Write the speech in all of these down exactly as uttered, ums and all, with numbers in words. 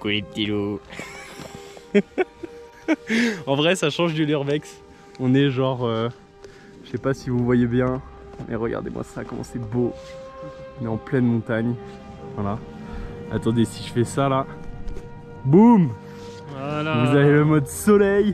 Coucou les petits loups. En vrai ça change du l'urbex. On est genre, euh, je sais pas si vous voyez bien, mais regardez-moi ça, comment c'est beau. On est en pleine montagne. Voilà. Attendez, si je fais ça là, boum, voilà. Vous avez le mode soleil.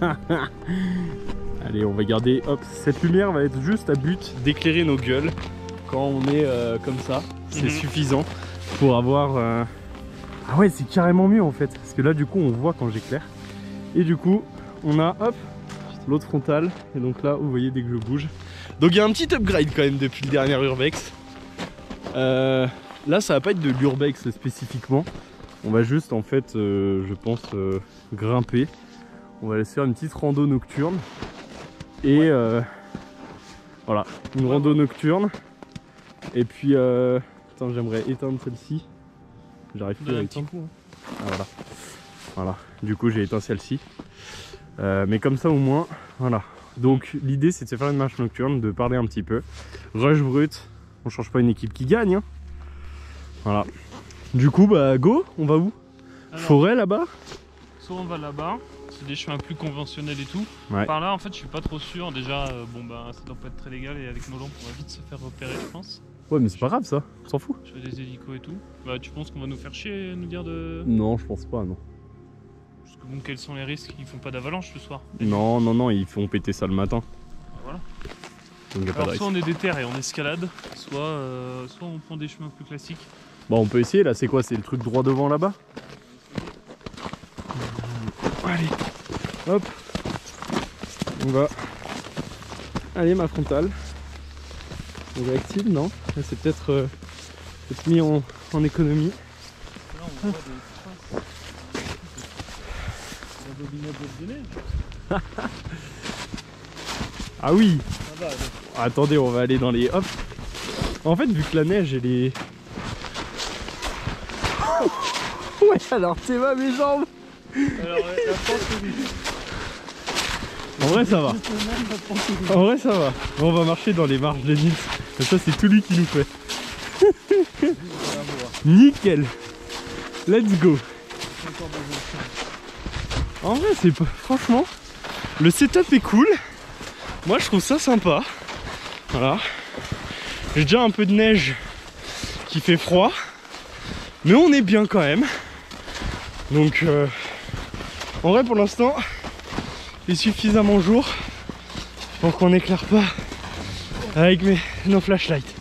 Allez, on va garder, hop, cette lumière va être juste à but d'éclairer nos gueules quand on est euh, comme ça. C'est mm-hmm. suffisant pour avoir... Euh... Ah ouais, c'est carrément mieux en fait, parce que là du coup on voit quand j'éclaire. Et du coup, on a, hop, l'autre frontale. Et donc là, vous voyez dès que je bouge. Donc il y a un petit upgrade quand même depuis le dernier urbex. Euh, là, ça va pas être de l'urbex spécifiquement. On va juste en fait, euh, je pense, euh, grimper. On va laisser faire une petite rando nocturne. Et ouais. euh, voilà, une ouais, rando ouais. nocturne. Et puis, euh, attends, j'aimerais éteindre celle-ci. J'arrive plus à éteindre. Ah, voilà. Voilà, du coup j'ai éteint celle-ci. Euh, mais comme ça au moins, voilà. Donc l'idée c'est de se faire une marche nocturne, de parler un petit peu. Rush brut, on change pas une équipe qui gagne. Hein. Voilà. Du coup, bah go, on va où? Alors, forêt là-bas? Soit on va là-bas, c'est des chemins plus conventionnels et tout. Ouais. Par là en fait je suis pas trop sûr. Déjà, euh, bon bah ça doit pas être très légal et avec nos lampes on va vite se faire repérer je pense. Ouais mais c'est pas grave ça, on s'en fout. Je fais des hélicos et tout. Bah tu penses qu'on va nous faire chier, nous dire de... Non je pense pas, non. Parce que bon, quels sont les risques? Ils font pas d'avalanche ce soir? Non, non, non, ils font péter ça le matin. Voilà. Donc, y a pas Alors de soit on est déter et on escalade, soit, euh, soit on prend des chemins plus classiques. Bon on peut essayer là, c'est quoi? C'est le truc droit devant là-bas? Allez, hop, on va. Allez ma frontale. On va active, non? C'est peut-être euh, peut mis en, en économie. Là on voit des traces de neige. Ah oui. Ah bah, ah, attendez, on va aller dans les... Hop. En fait, vu que la neige, elle est... Ouais, alors t'es va mes jambes. Alors, la pente, en vrai, ça va. En vrai, ça va. On va marcher dans les marges de Nils. Et ça, c'est tout lui qui nous fait. Nickel. Let's go. En vrai, c'est pas... Franchement, le setup est cool. Moi, je trouve ça sympa. Voilà. J'ai déjà un peu de neige qui fait froid. Mais on est bien quand même. Donc, euh, en vrai, pour l'instant, il est suffisamment jour pour qu'on n'éclaire pas avec mes, nos flashlights.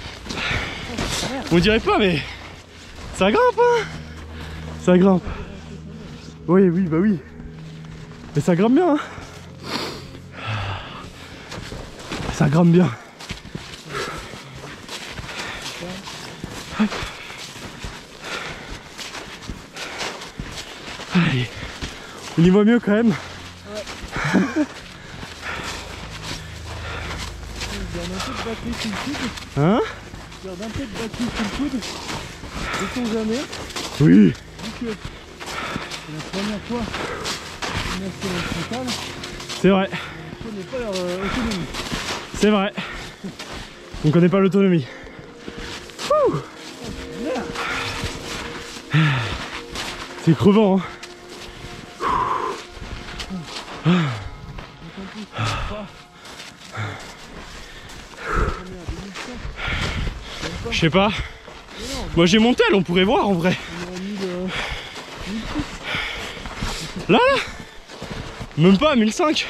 On dirait pas, mais ça grimpe, hein. Ça grimpe. Oui, oui, bah oui. Mais ça grimpe bien, hein. Ça grimpe bien. Hop. Allez. On y voit mieux quand même. Ouais. Je garde un peu de batterie sous le coude. Hein? Je garde un peu de batterie sous le coude. Sait-on jamais. Oui. Vu que c'est la première fois qu'on a fait la frontale. C'est vrai. On ne connaît pas leur euh, autonomie. C'est vrai. On connaît pas l'autonomie. C'est crevant, hein. Je sais pas. Moi j'ai mon tel, on pourrait voir en vrai. Là, là. Même pas à mille cinq.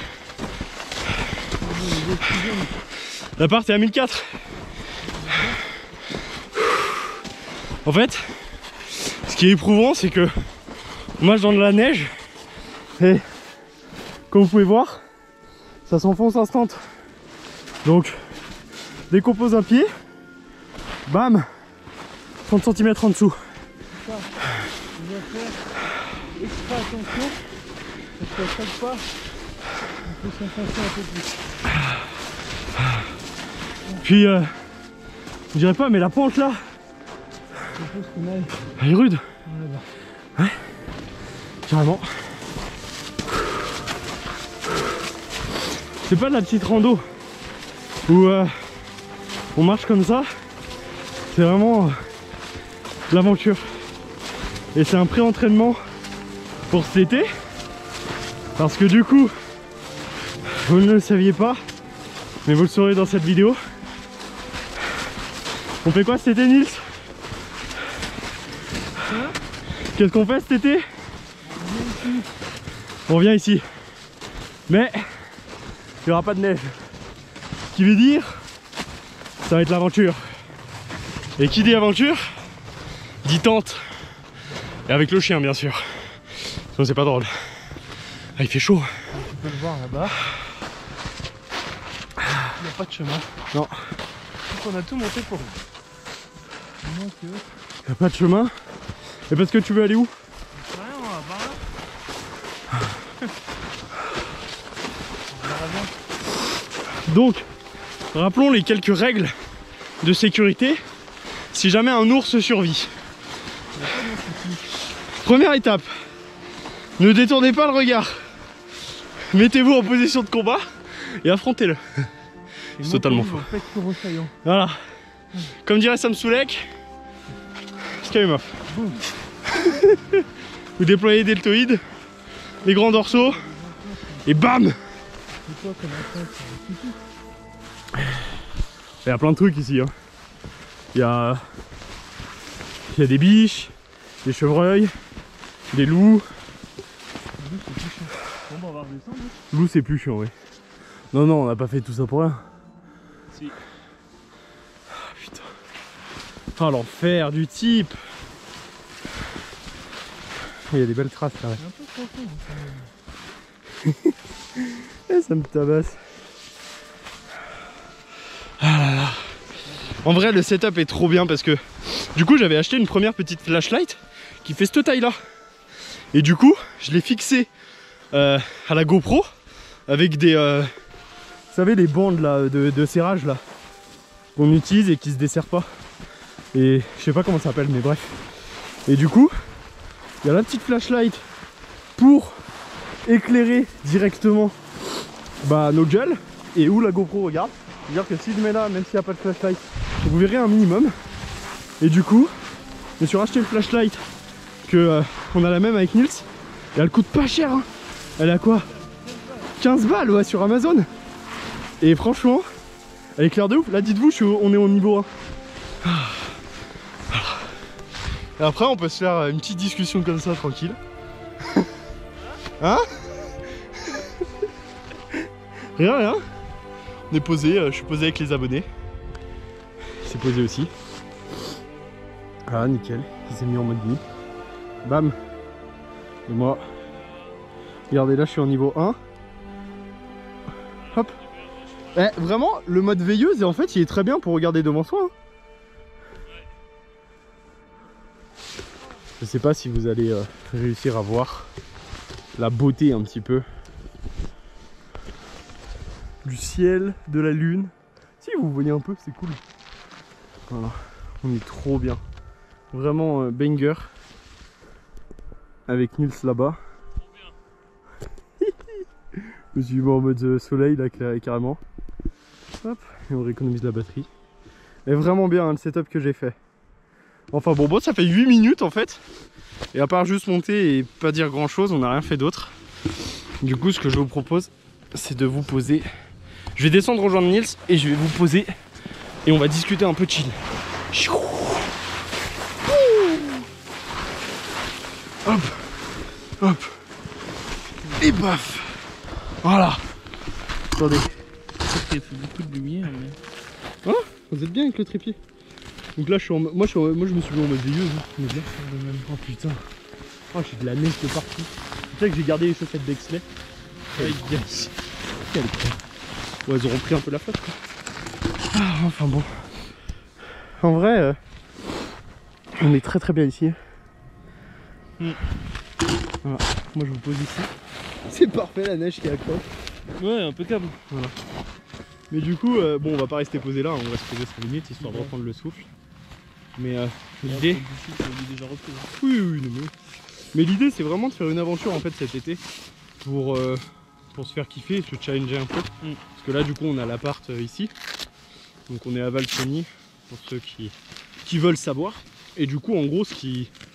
L'appart est à mille quatre. En fait, ce qui est éprouvant, c'est que on marche dans de la neige et comme vous pouvez voir, ça s'enfonce instant. Donc, dès qu'on pose un pied, bam, trente centimètres en dessous. Ça, on va faire extra attention parce qu'à chaque pas, on peut s'enfoncer un peu plus. Puis, euh, je dirais pas, mais la pente là, elle est rude. Ouais, carrément. C'est pas de la petite rando où euh, on marche comme ça. C'est vraiment euh, l'aventure. Et c'est un pré-entraînement pour cet été. Parce que du coup, vous ne le saviez pas, mais vous le saurez dans cette vidéo. On fait quoi cet été, Nils? Hein? Qu'est-ce qu'on fait cet été? On vient ici. Mais il n'y aura pas de neige. Ce qui veut dire, ça va être l'aventure. Et qui dit aventure, dit tente. Et avec le chien, bien sûr. Sinon c'est pas drôle. Ah, il fait chaud. Tu peux le voir là-bas. Il n'y a pas de chemin. Non. Donc on a tout monté pour vous. Donc, euh... Il n'y a pas de chemin. Et parce que tu veux aller où? ouais, on va par là. On verra bien. Donc, rappelons les quelques règles de sécurité si jamais un ours survit. Première étape, ne détournez pas le regard. Mettez-vous en position de combat et affrontez-le. C'est totalement faux. Voilà. Comme dirait Sam Soulek, Sky off. Vous déployez des deltoïdes, les grands dorsaux, et bam! Il y a plein de trucs ici. Hein. Il y a... Il y a des biches, des chevreuils, des loups. Loup c'est plus chiant, oui. Non, non, on n'a pas fait tout ça pour rien. Si. Ah, putain. Ah, l'enfer du type. Il y a des belles traces là. Et ça me tabasse. Ah là là. En vrai, le setup est trop bien parce que du coup, j'avais acheté une première petite flashlight qui fait cette taille là. Et du coup, je l'ai fixé euh, à la GoPro avec des, euh, vous savez, les bandes là de, de serrage là qu'on utilise et qui se desserrent pas. Et je sais pas comment ça s'appelle, mais bref. Et du coup, il y a la petite flashlight pour éclairer directement bah, nos gueules et où la GoPro regarde. C'est-à-dire que si je mets là, même s'il n'y a pas de flashlight, vous verrez un minimum. Et du coup, je me suis racheté une flashlight que euh, on a la même avec Nils. Et elle coûte pas cher. Hein. Elle a quoi, quinze balles ouais, sur Amazon. Et franchement, elle éclaire de ouf. Là, dites-vous, on est au niveau un. Et après, on peut se faire une petite discussion comme ça, tranquille. Hein? Rien, rien. On est posé, euh, je suis posé avec les abonnés. Il s'est posé aussi. Ah, nickel. Il s'est mis en mode nuit. Bam. Et moi. Regardez, là, je suis au niveau un. Hop. Eh, vraiment, le mode veilleuse, et en fait, il est très bien pour regarder devant soi. Hein. Je sais pas si vous allez euh, réussir à voir la beauté un petit peu du ciel, de la lune. Si vous voyez un peu, c'est cool. Voilà, on est trop bien. Vraiment euh, banger. Avec Nils là-bas. Je me suis mis en mode euh, soleil là carrément. Hop, et on rééconomise la batterie. Et vraiment bien hein, le setup que j'ai fait. Enfin bon, bon, ça fait huit minutes en fait. Et à part juste monter et pas dire grand chose, on n'a rien fait d'autre. Du coup, ce que je vous propose, c'est de vous poser. Je vais descendre rejoindre Nils et je vais vous poser. Et on va discuter un peu chill. Hop, hop. Et paf. Voilà. Attendez. Il fait beaucoup de lumière. Mais... Hein? Vous êtes bien avec le trépied. Donc là je suis en... moi, je suis en... moi je me suis mis en mode veilleuse. Hein. Oh putain. Oh j'ai de la neige de partout. C'est vrai que j'ai gardé les chaussettes d'Exley. Ouais, yes. Quel con. Ouais, ils auront pris un peu la flotte quoi. Ah, enfin bon. En vrai, euh... on est très très bien ici. Mm. Voilà. Moi je vous pose ici. C'est parfait la neige qui accroche. Ouais, impeccable. Voilà. Mais du coup, euh, bon on va pas rester posé là, on va se poser cinq minutes histoire de reprendre le souffle. Mais euh, l'idée... Oui, oui, non, mais... mais l'idée c'est vraiment de faire une aventure en fait cet été. Pour, euh, pour se faire kiffer, se challenger un peu. Mm. Parce que là du coup on a l'appart euh, ici. Donc on est à Valsony, pour ceux qui, qui veulent savoir. Et du coup en gros ce qui, ce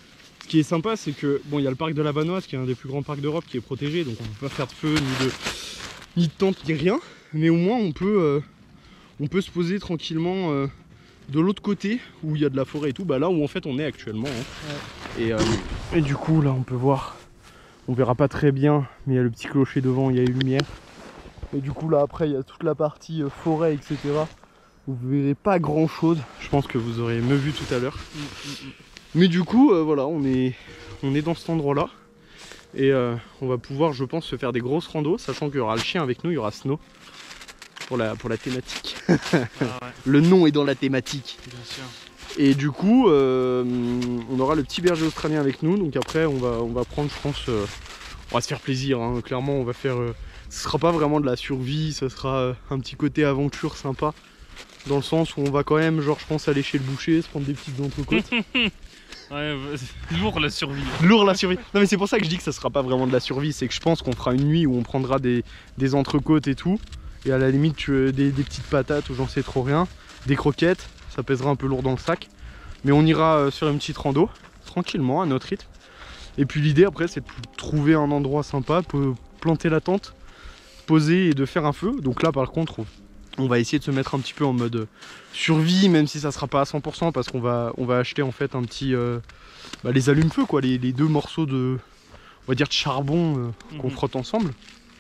qui est sympa, c'est que bon, il y a le parc de la Vanoise qui est un des plus grands parcs d'Europe qui est protégé, donc on peut pas faire de feu ni de ni de tente ni rien, mais au moins on peut euh, on peut se poser tranquillement euh, de l'autre côté où il y a de la forêt et tout, bah là où en fait on est actuellement. Hein. Ouais. Et, euh, et du coup là on peut voir, on verra pas très bien, mais il y a le petit clocher devant, il y a une lumière. Et du coup là après il y a toute la partie euh, forêt, et cetera. Vous verrez pas grand chose, je pense que vous aurez mieux vu tout à l'heure. Mm, mm, mm. Mais du coup euh, voilà, on est, on est dans cet endroit là. Et euh, on va pouvoir, je pense, se faire des grosses randos, sachant qu'il y aura le chien avec nous, il y aura Snow pour la, pour la thématique. Ah ouais. Le nom est dans la thématique. Bien sûr. Et du coup, euh, on aura le petit berger australien avec nous. Donc après, on va, on va prendre, je pense, euh, on va se faire plaisir. Hein. Clairement, on va faire. Euh, ce sera pas vraiment de la survie, ça sera euh, un petit côté aventure sympa. Dans le sens où on va quand même, genre, je pense, aller chez le boucher, se prendre des petites entrecôtes. Ouais, lourd la survie. Lourd la survie. Non mais c'est pour ça que je dis que ça sera pas vraiment de la survie, c'est que je pense qu'on fera une nuit où on prendra des, des entrecôtes et tout. Et à la limite tu, des, des petites patates ou j'en sais trop rien. Des croquettes, ça pèsera un peu lourd dans le sac. Mais on ira sur une petite rando, tranquillement, à notre rythme. Et puis l'idée après c'est de trouver un endroit sympa, planter la tente, poser et de faire un feu. Donc là par contre on va essayer de se mettre un petit peu en mode survie, même si ça sera pas à cent pour cent, parce qu'on va, on va acheter en fait un petit euh, bah, les allumes-feu quoi, les, les deux morceaux de, on va dire de charbon euh, qu'on mm-hmm. frotte ensemble.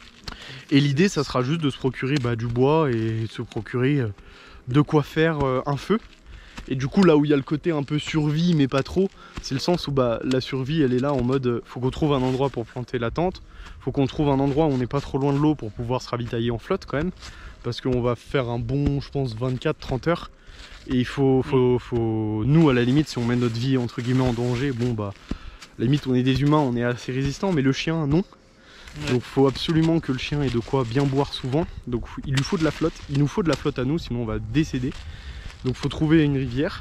Et l'idée ça sera juste de se procurer bah, du bois et de se procurer euh, de quoi faire euh, un feu. Et du coup là où il y a le côté un peu survie mais pas trop, c'est le sens où bah, la survie elle est là en mode faut qu'on trouve un endroit pour planter la tente, faut qu'on trouve un endroit où on n'est pas trop loin de l'eau pour pouvoir se ravitailler en flotte quand même. Parce qu'on va faire un bon, je pense, vingt-quatre trente heures. Et il faut, faut, faut, nous, à la limite, si on met notre vie, entre guillemets, en danger, bon, bah, à la limite, on est des humains, on est assez résistants, mais le chien, non. Ouais. Donc, il faut absolument que le chien ait de quoi bien boire souvent. Donc, il lui faut de la flotte. Il nous faut de la flotte à nous, sinon on va décéder. Donc, il faut trouver une rivière.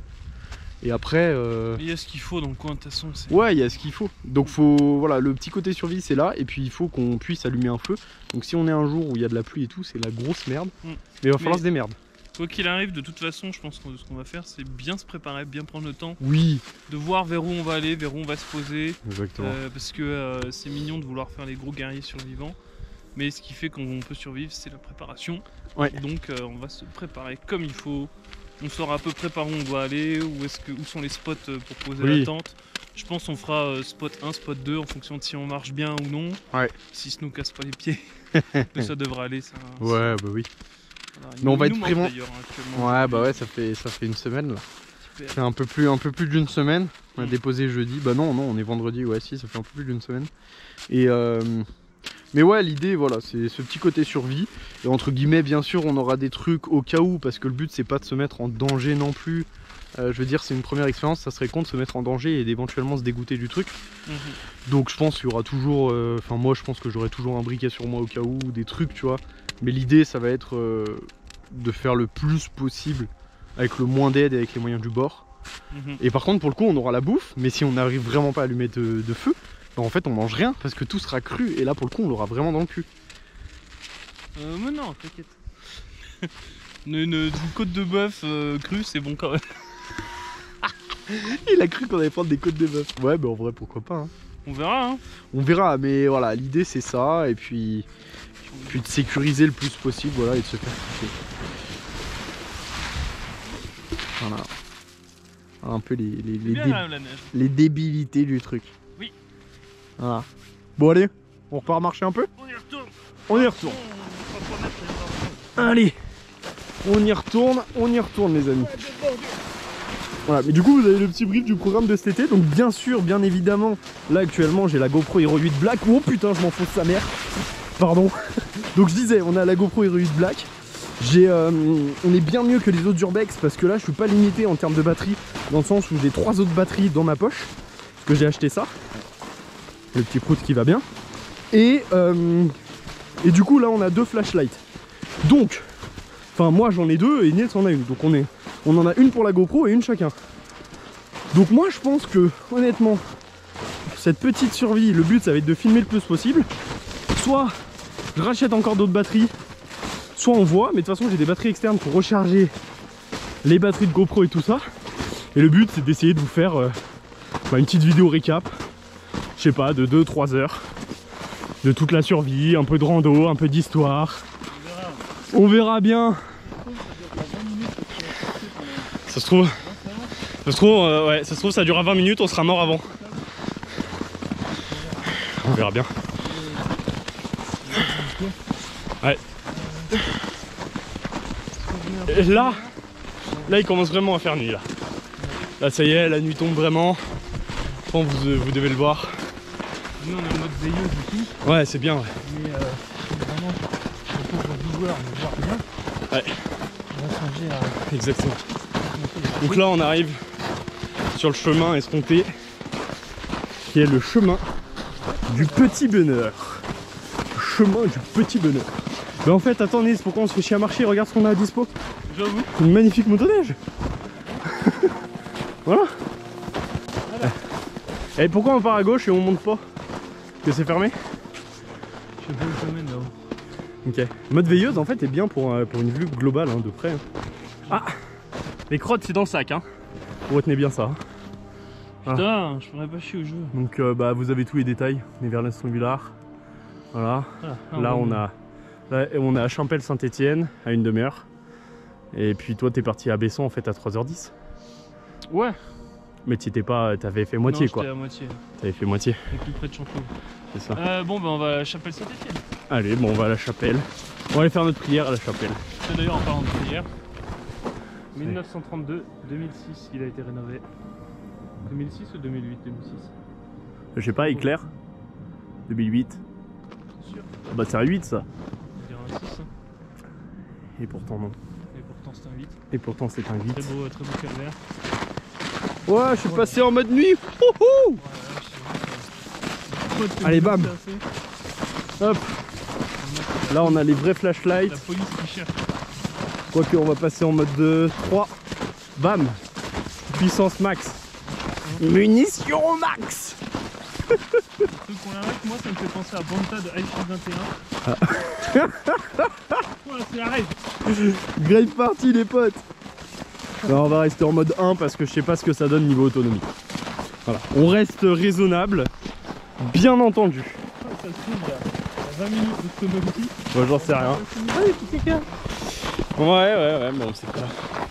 Et après... Euh... Il y a ce qu'il faut dans le coin de toute façon. Ouais, il y a ce qu'il faut. Donc faut, voilà, le petit côté survie c'est là. Et puis il faut qu'on puisse allumer un feu. Donc si on est un jour où il y a de la pluie et tout, c'est la grosse merde. Mm. Mais il va falloir Mais, se démerder. Quoi qu'il arrive, de toute façon, je pense que ce qu'on va faire, c'est bien se préparer, bien prendre le temps. Oui. De voir vers où on va aller, vers où on va se poser. Exactement. Euh, parce que euh, c'est mignon de vouloir faire les gros guerriers survivants. Mais ce qui fait qu'on peut survivre, c'est la préparation. Ouais. Donc euh, on va se préparer comme il faut. On saura à peu près par où on doit aller, où, est-ce que, où sont les spots pour poser oui. la tente. Je pense qu'on fera euh, spot un, spot deux en fonction de si on marche bien ou non. Ouais. Si ça nous casse pas les pieds, ça devrait aller. Ça, ouais, bah oui. Voilà. Mais on va être vraiment. Ouais, bah ouais, ça fait, ça fait une semaine là. C'est un peu plus, un peu plus d'une semaine. On a mmh. déposé jeudi. Bah non, non, on est vendredi. Ouais, si, ça fait un peu plus d'une semaine. Et. Euh... Mais ouais, l'idée, voilà, c'est ce petit côté survie. Et entre guillemets, bien sûr, on aura des trucs au cas où, parce que le but, c'est pas de se mettre en danger non plus. Euh, je veux dire, c'est une première expérience, ça serait con de se mettre en danger et d'éventuellement se dégoûter du truc. Mm-hmm. Donc je pense qu'il y aura toujours... Enfin, euh, moi, je pense que j'aurai toujours un briquet sur moi au cas où, des trucs, tu vois. Mais l'idée, ça va être euh, de faire le plus possible avec le moins d'aide et avec les moyens du bord. Mm-hmm. Et par contre, pour le coup, on aura la bouffe, mais si on n'arrive vraiment pas à allumer de, de feu, bah en fait on mange rien parce que tout sera cru et là pour le coup on l'aura vraiment dans le cul. Euh mais non, t'inquiète. une, une, une côte de bœuf euh, crue c'est bon quand même. Il a cru qu'on allait prendre des côtes de bœuf. Ouais bah en vrai pourquoi pas hein. On verra hein. On verra mais voilà l'idée c'est ça et puis, puis de sécuriser le plus possible voilà et de se faire kiffer. Voilà. Un peu les, les, les, dé la les débilités du truc. Oui. Voilà. Bon allez, on repart marcher un peu. On y retourne. On y retourne. Allez, on y retourne, on y retourne les amis. Voilà, mais du coup vous avez le petit brief du programme de cet été. Donc bien sûr, bien évidemment, là actuellement j'ai la GoPro Hero huit Black. Oh putain, je m'enfonce sa mère. Pardon. Donc je disais, on a la GoPro Hero huit Black. J'ai, euh, on est bien mieux que les autres Urbex parce que là je suis pas limité en termes de batterie, dans le sens où j'ai trois autres batteries dans ma poche, parce que j'ai acheté ça. Le petit prout qui va bien. Et, euh, et du coup là on a deux flashlights. Donc, enfin moi j'en ai deux et Nils en a une. Donc on, est, on en a une pour la GoPro et une chacun. Donc moi je pense que honnêtement, cette petite survie, le but ça va être de filmer le plus possible. Soit je rachète encore d'autres batteries, soit on voit, mais de toute façon j'ai des batteries externes pour recharger les batteries de GoPro et tout ça. Et le but c'est d'essayer de vous faire... Euh, bah, une petite vidéo récap, je sais pas, de deux trois heures, de toute la survie, un peu de rando, un peu d'histoire. On verra bien. Ça se trouve, ça se trouve, euh, ouais, ça se trouve, ça durera vingt minutes, on sera mort avant. On verra bien. Ouais. Et là, là, il commence vraiment à faire nuit là. Là, ça y est, la nuit tombe vraiment. Bon, vous, vous devez le voir. Nous, on est en mode veilleuse du coup. Ouais, c'est bien. Ouais. Mais euh, vraiment, pour le joueur, on voit rien. Ouais. On va changer à... Exactement. Donc là, on arrive sur le chemin escompté, qui est le chemin du petit bonheur. Le chemin du petit bonheur. Mais en fait, attendez, c'est pourquoi on se fait chier à marcher. Regarde ce qu'on a à dispo. J'avoue. Une magnifique motoneige. Voilà. Voilà. Et pourquoi on part à gauche et on monte pas? Que c'est fermé? Je sais pas où je mène là-haut. Ok. Mode veilleuse en fait est bien pour, euh, pour une vue globale hein, de près. Hein. Ah, les crottes c'est dans le sac hein. Vous retenez bien ça. Putain, ah. Je pourrais pas chier au jeu. Donc euh, bah vous avez tous les détails. On est vers l'Aston-Villard. Voilà. Ah, ah, là on a là, on est à Champel-Saint-Étienne à une demi-heure. Et puis toi t'es parti à Besson en fait à trois heures dix. Ouais. Mais tu étais pas, t'avais fait moitié non, quoi. à moitié. T'avais fait moitié. On est plus près de Chanteloup. C'est ça. Euh, bon bah on va à la chapelle Saint-Étienne. Allez, bon on va à la chapelle. On va aller faire notre prière à la chapelle. C'est d'ailleurs en parlant de prière. mille neuf cent trente-deux, deux mille six, il a été rénové. deux mille six ou deux mille huit? deux mille six. Je sais pas, éclair. deux mille huit. C'est sûr. Ah bah c'est un huit ça. On dirait un six. Hein. Et pourtant non. Et pourtant c'est un huit. Et pourtant c'est un huit. Très beau, très beau calvaire. Ouais, je suis ouais. passé en mode nuit. Wouhou ouais, ouais, allez bam. Hop. Là on a les vrais flashlights. La police qui cherche. Quoique on va passer en mode deux, trois. Bam. Puissance max. Mmh. Munitions au max. Le truc qu'on arrête, moi ça me fait penser à Banta de Ice vingt et un. Ah. Voilà, c'est la règle. Great party les potes. Alors on va rester en mode un parce que je sais pas ce que ça donne niveau autonomie. Voilà. On reste raisonnable, bien entendu. Ah, ça se trouve, il y a vingt minutes d'autonomie. Moi j'en sais rien. Allez, petit caca. Ouais, ouais, ouais, bon, c'est pas.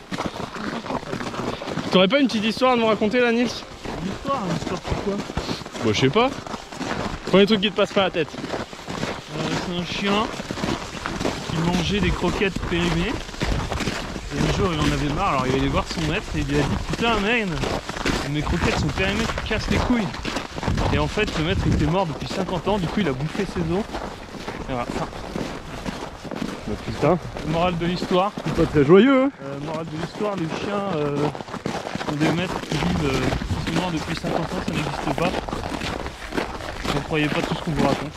T'aurais pas une petite histoire à nous raconter là, Nils? Une histoire, une histoire pourquoi? Bon, je sais pas. Premier truc qui te passe pas la tête. Euh, c'est un chien qui mangeait des croquettes périmées. Et un jour il en avait marre, alors il est allé voir son maître et il lui a dit putain man, mes croquettes sont périmées, tu casses les couilles. Et en fait le maître il était mort depuis cinquante ans, du coup il a bouffé ses os. Et voilà. Bah, putain. Morale de l'histoire. C'est pas très joyeux hein. euh, Morale de l'histoire, les chiens euh, sont des maîtres qui vivent euh, qui sont morts depuis cinquante ans, ça n'existe pas. Ne croyez pas tout ce qu'on vous raconte.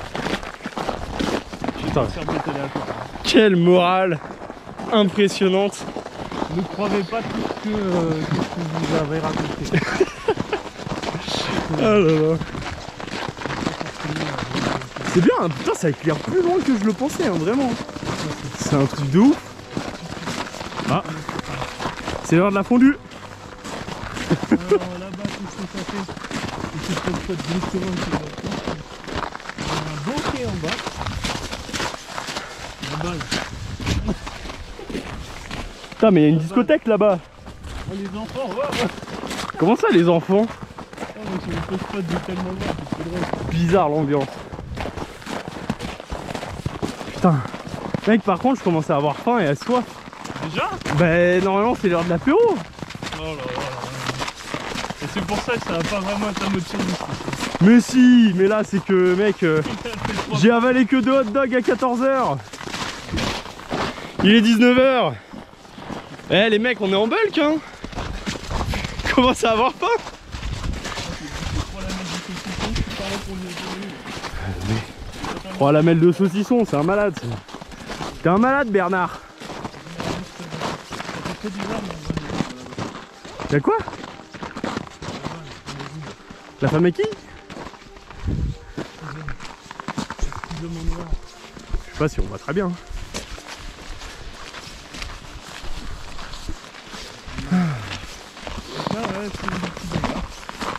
Putain. Hein. Quelle morale impressionnante. Ne croyez pas tout ce que, euh, tout ce que vous avez raconté. Ah là là. C'est bien, hein, putain ça éclaire plus loin que je le pensais, hein, vraiment. C'est un truc de ouf. Ah, c'est l'heure de la fondue. Alors là-bas, qu'est-ce que ça fait? C'est peut-être pas directement sur la planche. Il y a un banquet en bas. La base. Putain mais il y a une discothèque là-bas. Oh les enfants, ouais, ouais. Comment ça les enfants? Oh mais c'est le post de tellement loin, c'est drôle. Bizarre l'ambiance. Putain. Mec par contre je commençais à avoir faim et à soif. Déjà? Bah normalement c'est l'heure de l'apéro. Oh là là là. Et c'est pour ça que ça va pas vraiment être un mode survie. Mais si, mais là c'est que mec euh, j'ai avalé que deux hot dogs à quatorze heures. Il est dix-neuf heures. Eh les mecs on est en bulk hein. Comment ça avoir faim? Trois lamelles de saucisson, c'est un malade. T'es un malade Bernard. Y'a quoi? La femme est qui? Je sais pas si on voit très bien.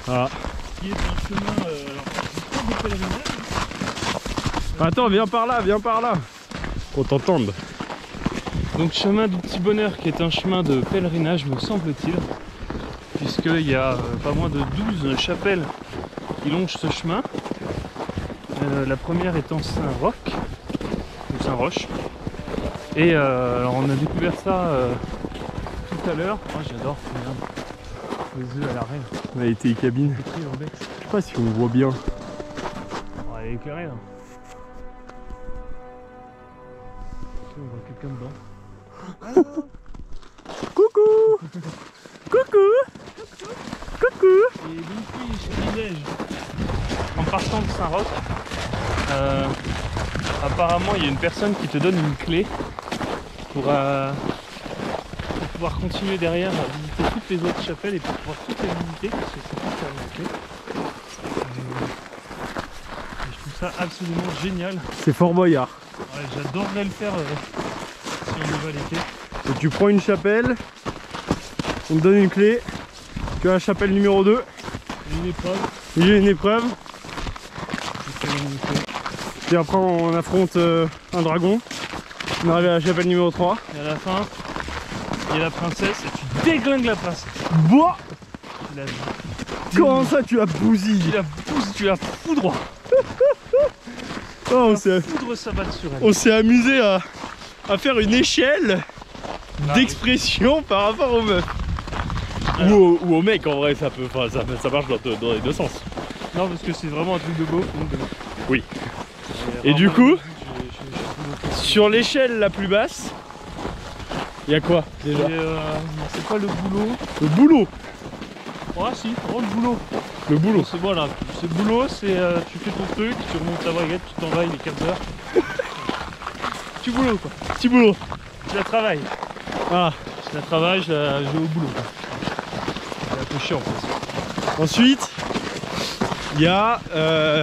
Ah. Qui est un chemin euh, alors, pas de pèlerinage. Attends, viens par là, viens par là. Qu'on t'entende. Donc chemin du Petit Bonheur qui est un chemin de pèlerinage me semble-t-il. Puisqu'il y a euh, pas moins de douze chapelles qui longent ce chemin. Euh, la première étant Saint-Roch, ou Saint-Roch. Et euh, alors on a découvert ça euh, tout à l'heure. Oh j'adore, regarde. Les œufs à l'arrêt. On a été cabine. C'est très urbex. Je sais pas si on voit bien. Oh, elle est éclairée là. On voit quelqu'un dedans. Coucou. Coucou. Coucou. Et donc oui, je disais, en partant de Saint-Roch, euh, apparemment il y a une personne qui te donne une clé pour, euh, pour pouvoir continuer derrière à visiter toutes les autres chapelles et pour pouvoir toutes les visiter parce que c'est tout faire une clé. Et, et je trouve ça absolument génial. C'est Fort Boyard. Ouais, j'adorerais le faire euh, si on y va l'été. Donc tu prends une chapelle, on te donne une clé, tu as la chapelle numéro deux, Et une épreuve. il y a une épreuve, c'est quand même une clé. puis après on affronte euh, un dragon, on arrive à la chapelle numéro trois. Et à la fin, il y a la princesse et tu déglingues la princesse. Boah. Tu la, Comment ça tu la bousilles? tu la pousses, tu la foudroies. Oh, on s'est Foudre s'abattre sur elle. on s'est amusé à, à faire une échelle Ah, d'expression par rapport aux meufs. Ou au, ou au mec en vrai, ça peut, enfin, ça, ça marche dans, dans les deux sens. non, parce que c'est vraiment un truc de beau. Donc de... Oui. Et, Et du vraiment, coup, j'ai- j'ai- j'ai beaucoup de- sur l'échelle la plus basse, il y a quoi déjà? Et, euh, c'est pas le boulot. Le boulot. Ah si, oh, le boulot. Le boulot. C'est voilà, c'est boulot, c'est euh, tu fais ton truc, tu remontes ta baguette, tu t'en vas, il est quatre heures. Tu boulot quoi. Petit boulot. Je la travaille. Ah. Je la travaille, je, la, je vais au boulot. Quoi. C'est un peu chiant en fait. Ensuite, il y a. Euh...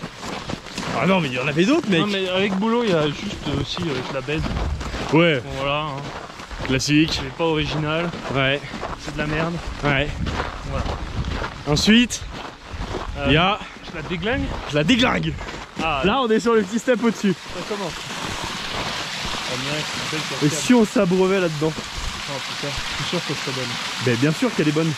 Ah non, mais il y en avait d'autres, mec. Non mais avec boulot, il y a juste euh, aussi euh, je la baise. Ouais. Bon, voilà, hein. Classique. C'est pas original, Ouais. c'est de la merde. Ouais. Voilà. Ensuite, il Euh, y a. Je la déglingue. Je la déglingue. Ah, Là, on est sur le petit step au-dessus. ça commence. Ah, mais ouais, c'est une belle Et cascade. si on s'abreuvait là-dedans? Oh putain, je suis sûr que c'est bonne. Ben, bien sûr qu'elle est bonne.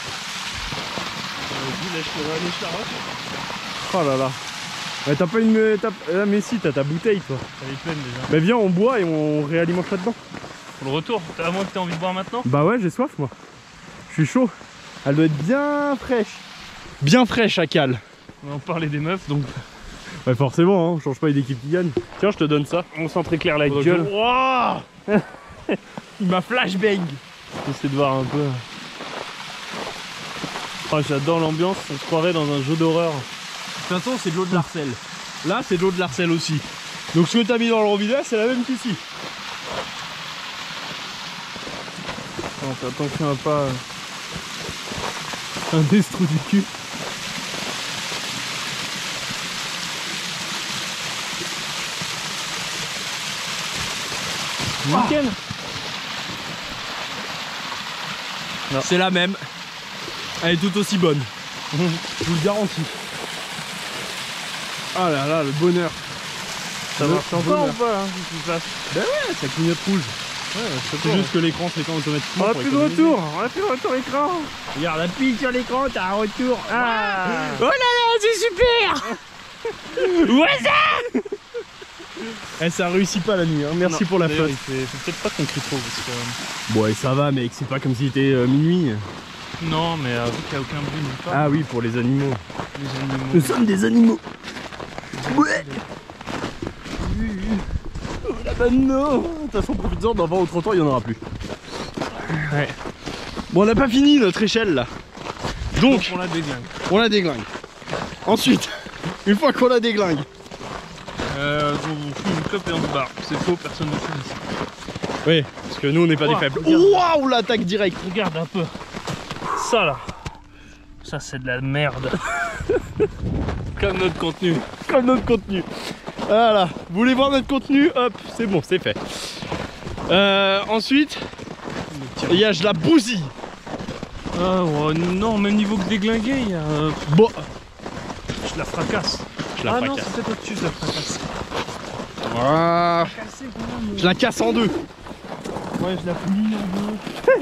Vas-y, lèche la lèche la roche. Oh là là. Ouais, t'as pas une. t'as- Ah, mais si, t'as ta bouteille, toi. Elle est pleine déjà. Bah, viens, on boit et on réalimente là-dedans. Pour le retour, à moins que t'aies envie de boire maintenant. Bah, ouais, j'ai soif, moi. Je suis chaud. Elle doit être bien fraîche. Bien fraîche, à cale. On va en parler des meufs donc. Ouais, forcément, hein, on change pas une équipe qui gagne. Tiens, je te donne ça. On s'entre-éclaire la Faudrait gueule. que- Wouah. Il m'a flashbang. J'essaie de voir un peu. Oh, j'adore l'ambiance, on se croirait dans un jeu d'horreur. De toute façon, c'est de l'eau de l'Arcel. Là, c'est de l'eau de l'Arcel aussi. Donc, ce que t'as mis dans le robinet, c'est la même qu'ici. Attends, fais attention à pas. euh, Un destro du cul. Nickel. C'est la même. Elle est tout aussi bonne. Je vous le garantis. Ah là là, le bonheur. Ça Le marche encore bonheur. ou pas là, ce qui se passe? Ben ouais, ça clignote rouge. Ouais, C'est juste que l'écran s'éteint automatiquement. On a pour plus de économiser. retour, on a plus de retour écran. Regarde, appuie sur l'écran, t'as un retour. Ah. Oh là là, c'est super. Ouais ça. Eh, ça réussit pas la nuit, hein. Merci Non, pour la d'ailleurs, flotte. il fait- faut peut-être pas qu'on crie trop parce que. euh, Bon, et ça va, mec, c'est pas comme s'il était euh, minuit. Non, mais euh, vu qu'il n'y a aucun bruit nulle part, Ah oui, pour les animaux. les animaux. Nous sommes des animaux. Ouais. Oh la banane. De toute façon, profites-en, dans vingt ou trente ans, il y en aura plus. Ouais. Bon, on n'a pas fini notre échelle là. Donc, Donc on la déglingue. on la déglingue. Ensuite, une fois qu'on la déglingue, Euh, on fume une clope et on se barre. C'est faux, personne ne fume ici. oui, parce que nous on n'est pas Ouah, des faibles. regarde. Waouh, l'attaque directe. Regarde un peu. Ça là. Ça c'est de la merde. Comme notre contenu. Comme notre contenu. Voilà, vous voulez voir notre contenu? Hop, c'est bon, c'est fait. Euh, ensuite, il y a je la bousille. Ah oh, non, même niveau que déglingué, il y a... Euh... Bon. Je la fracasse. Je la ah fracasse. non, c'est peut-être au-dessus, je la fracasse. Ah. Je la casse en deux. Ouais, je la plie en deux.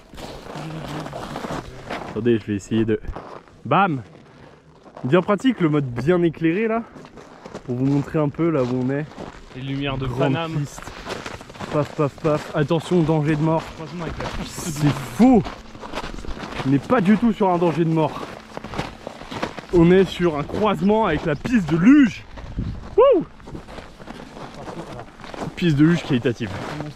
Attendez, je vais essayer de... Bam. Bien pratique le mode bien éclairé là. Pour vous montrer un peu là où on est. Les lumières de Grande Paname. piste. Paf paf paf. Attention, danger de mort. Franchement, avec la piste C'est faux. On n'est pas du tout sur un danger de mort. On est sur un croisement avec la piste de luge. Wouh. Piste de luge qualitative.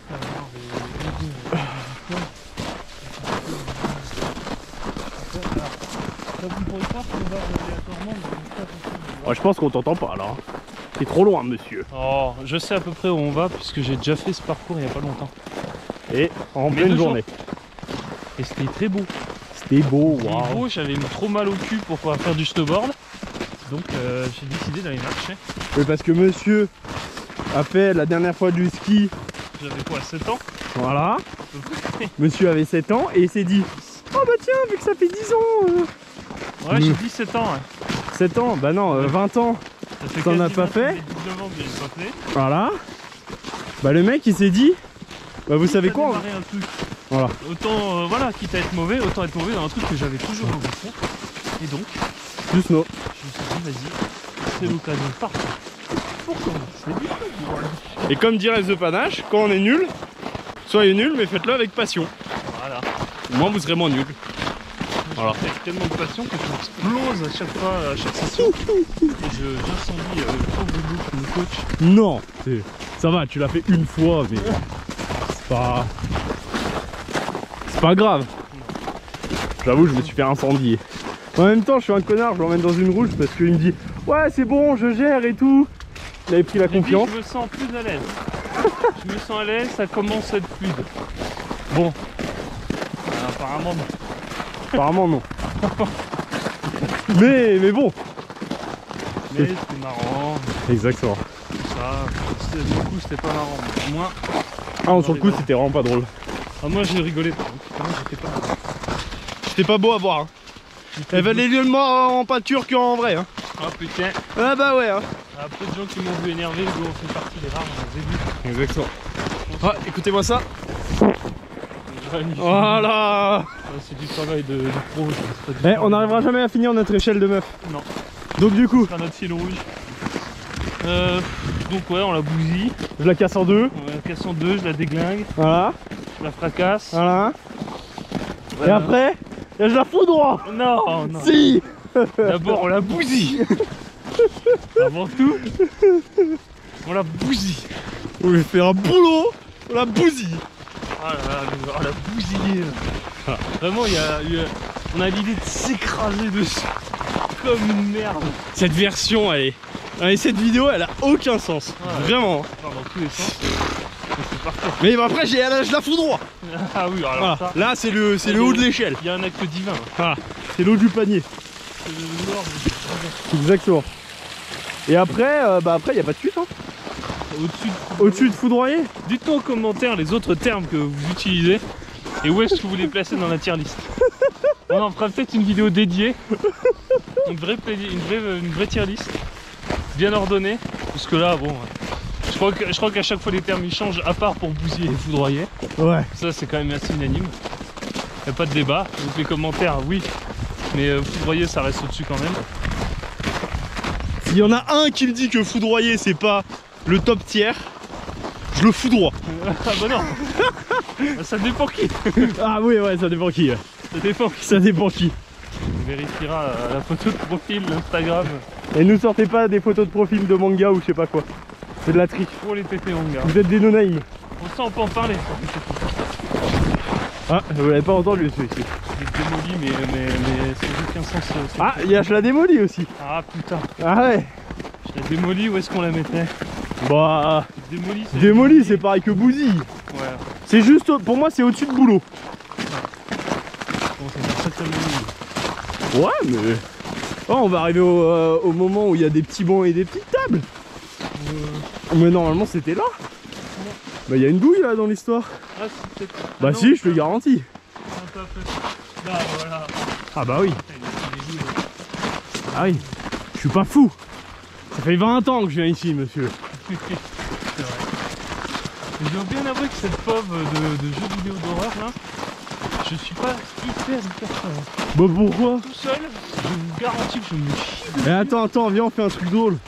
Oh, je pense qu'on t'entend pas là. C'est trop loin, monsieur. Oh, je sais à peu près où on va puisque j'ai déjà fait ce parcours il n'y a pas longtemps. Et en Mais pleine deux journée. Et c'était très beau. C'était beau, C'était waouh. beau, j'avais trop mal au cul pour pouvoir faire du snowboard. Donc euh, j'ai décidé d'aller marcher. Oui, parce que monsieur a fait la dernière fois du ski. J'avais quoi, sept ans? Voilà. Monsieur avait sept ans et il s'est dit, oh bah tiens, vu que ça fait dix ans. Euh... Ouais, j'ai Mmh. dix-sept ans. Ouais. sept ans, bah non, euh, vingt ans. Ça fait T'en as quasiment pas fait? dix-neuf ans que j'ai pas fait. Voilà. Bah le mec il s'est dit, bah vous savez Ça quoi? démarrait un truc. Voilà. Autant, euh, voilà, quitte à être mauvais, autant être mauvais dans un truc que j'avais toujours envie de faire. Et donc, Du snow. je me suis dit, vas-y, c'est l'occasion de partir. Pour commencer du coup. Et comme dirait The Panache, quand on est nul, soyez nul mais faites-le avec passion. Voilà. Au moins vous serez moins nul. Voilà. Avec tellement de passion que je m'explose à chaque fois, à chaque session. Et je j'incendie euh, le pauvre Hugo comme le coach. Non, c'est- ça va, tu l'as fait une fois, mais c'est pas... C'est pas grave. J'avoue, je me suis fait incendier. En même temps, je suis un connard, je l'emmène dans une rouge parce qu'il me dit ouais, c'est bon, je gère et tout. Il avait pris la Et puis, confiance. je me sens plus à l'aise. Je me sens à l'aise, ça commence à être fluide. Bon. Euh, apparemment, non. Apparemment, non. mais, mais bon. Mais c'était marrant. Exactement. Tout ça. C'était- Du coup, c'était pas marrant. Mais moi, Ah, sur le coup, c'était vraiment pas drôle. ah, moi j'ai rigolé. Par contre. Moi, j'étais pas. C'était pas beau à voir. Hein. Elle valait mieux le mort en peinture qu'en vrai. Hein. Ah putain. Ah bah ouais. Hein. Ah, peu de gens qui m'ont vu énervé, Hugo on fait partie des rares, on les a vus. Exactement. Ah, écoutez-moi ça. Ouais, Michel. Voilà. Ah, c'est du travail de, de pro. c'est pas du Eh, on travail. n'arrivera jamais à finir notre échelle de meuf. Non. Donc du coup, C'est pas notre fil rouge. Euh, donc ouais, on la bousille. je la casse en deux. On la casse en deux, je la déglingue, Voilà. je la fracasse. Voilà. Et Voilà. après, je la fous droit. Non, non. Si. D'abord, on la bousille. Avant tout, on la bousille. On lui fait un boulot. On la bousille. Oh là là, le- oh, la bousillée. là. Vraiment, il y a, il y a- on a l'idée de s'écraser dessus comme une merde. Cette version, elle est... Et cette vidéo, elle a aucun sens. Ouais. Vraiment. Enfin, dans tous les sens. Et c'est parfait. Mais après, j'ai, je la fous droit. Ah oui, alors Voilà. ça, Là, c'est le, c'est le haut de l'échelle. il y a un acte divin. là. Voilà. C'est l'eau du panier. C'est le Lord du- Exactement. Et après, euh, bah après, il n'y a pas de suite. Hein. Au-dessus de... Au-dessus de foudroyer. Dites-nous en commentaire les autres termes que vous utilisez et où est-ce que vous les placez dans la tier list. On en fera peut-être une vidéo dédiée, une vraie, play- une vraie, une vraie tier list, bien ordonnée, parce que là, bon, je crois que, je crois qu'à chaque fois les termes ils changent, à part pour bousiller et foudroyer. Ouais. Ça c'est quand même assez unanime. Y a pas de débat. Donc les commentaires, oui, mais euh, foudroyer ça reste au-dessus quand même. S'il y en a un qui me dit que foudroyer, c'est pas le top tiers, je le foudroie. Ah bah non. Ça dépend qui. Ah oui, ouais, ça dépend qui. Ça dépend. Ça dépend qui. On vérifiera euh, la photo de profil, l'Instagram. Et nous sortez pas des photos de profil de manga ou je sais pas quoi. C'est de la triche. Pour les T P manga. Vous êtes des non-naïms. On sent, on peut en parler. Ah, vous l'avez pas entendu celui-ci. J'ai démoli, mais, mais, mais sans aucun sens. euh, c'est- Ah, il y a je la démolie aussi. Ah putain, Ah ouais. je l'ai démoli, où est-ce qu'on la mettait? Bah, Démoli, c'est. démolie, c'est pareil que bousille. Ouais, C'est juste, au- pour moi, c'est au-dessus de boulot. bon, ça fait certainement. Ouais, mais... Oh, on va arriver au, euh, au moment où il y a des petits bancs et des petites tables. Euh, Mais normalement, c'était là. Bah, il y a une douille là dans l'histoire. Ah, c'est peut-être. Bah Ah non, si, je te c'est le garantis. un peu après. Ah voilà. Ah bah oui. Putain, il a fait des joues, Ah oui. Je suis pas fou. Ça fait vingt ans que je viens ici, monsieur. C'est vrai. Je dois bien avouer que cette pauvre de, de jeux vidéo d'horreur là, je suis pas hyper hyper fan. Bah pourquoi? Tout seul, je vous garantis que je me chie. Eh attends, attends, viens on fait un truc drôle.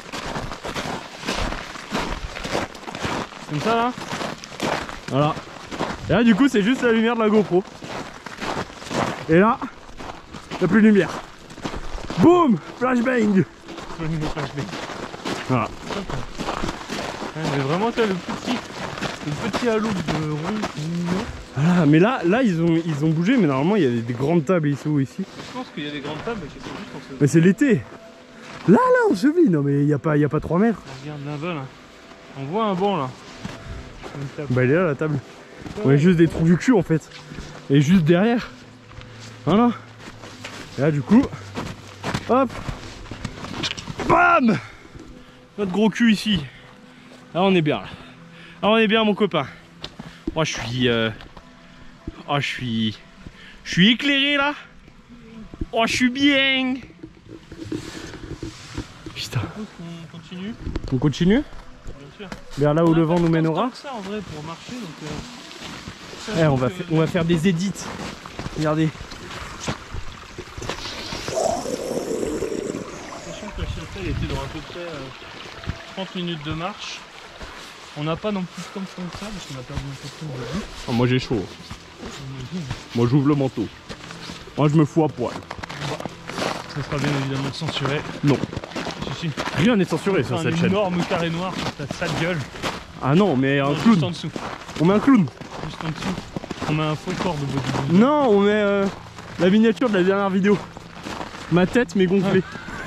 Comme ça là. Voilà. Et là du coup c'est juste la lumière de la GoPro. Et là, il n'y a plus de lumière. Boum, flashbang. Voilà. Ouais, mais vraiment toi le petit, le petit halo de rond mignon. Voilà, mais là, là ils ont, ils ont bougé, mais normalement il y a des, des grandes tables ici ou ici. Je pense qu'il y a des grandes tables qui sont juste en Mais c'est l'été. Là, là, on se vit. Non mais il n'y a pas, il y a pas trois mètres. Regarde là-bas là. On voit un banc là. Une table. Bah il est là la table. On est juste des trous du cul en fait. Et juste derrière. Voilà. Et là du coup, hop, bam, notre gros cul ici. Là on est bien là. Là on est bien mon copain. Moi je suis, euh... oh je suis, je suis éclairé là. Oh je suis bien. Putain. On continue. On continue Bien sûr. vers là où le vent nous mènera. Ça en vrai pour marcher donc. Euh... Eh, on va, faire, on va faire des edits. Regardez. Sachant que la Châtel était dans à peu près euh, trente minutes de marche. On n'a pas non plus comme ça que ça parce qu'on a perdu un peu de temps de vue. Oh, moi j'ai chaud. Moi j'ouvre le manteau. Moi je me fous à poil. Bah, ça sera bien évidemment censuré. Non. Si, si. Rien n'est censuré sur Un cette chaîne. énorme carré noir sur ta sale gueule. Ah non, mais un Non, juste clown. en dessous. On met un clown. Juste en dessous. On met un faux corps de bodybuilding. Non, on met euh, la miniature de la dernière vidéo. Ma tête mais gonflée.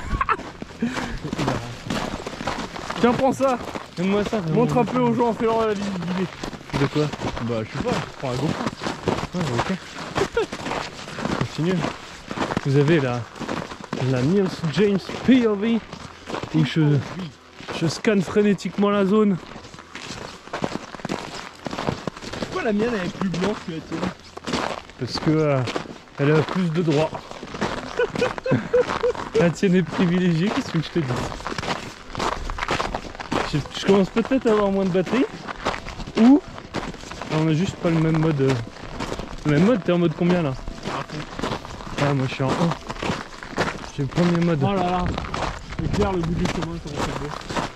Tiens, prends ça. Donne-moi ça. Montre un peu aux gens en faisant la visibilité. De quoi? Bah, je sais pas, je prends la GoPro. Ouais, ok. Continue. Vous avez la, la Niels James P O V où je, je scanne frénétiquement la zone. Pourquoi la mienne elle est plus blanche que la tienne? Parce que euh, elle a plus de droits. La tienne est privilégiée, qu'est-ce que je te dis? Je, je commence peut-être à avoir moins de batterie. Ou on a juste pas le même mode. euh, Le même mode, t'es en mode combien là? Ah moi je suis en un. J'ai le premier mode. Oh là là. Éclaire le bout du chemin sur mon cerveau.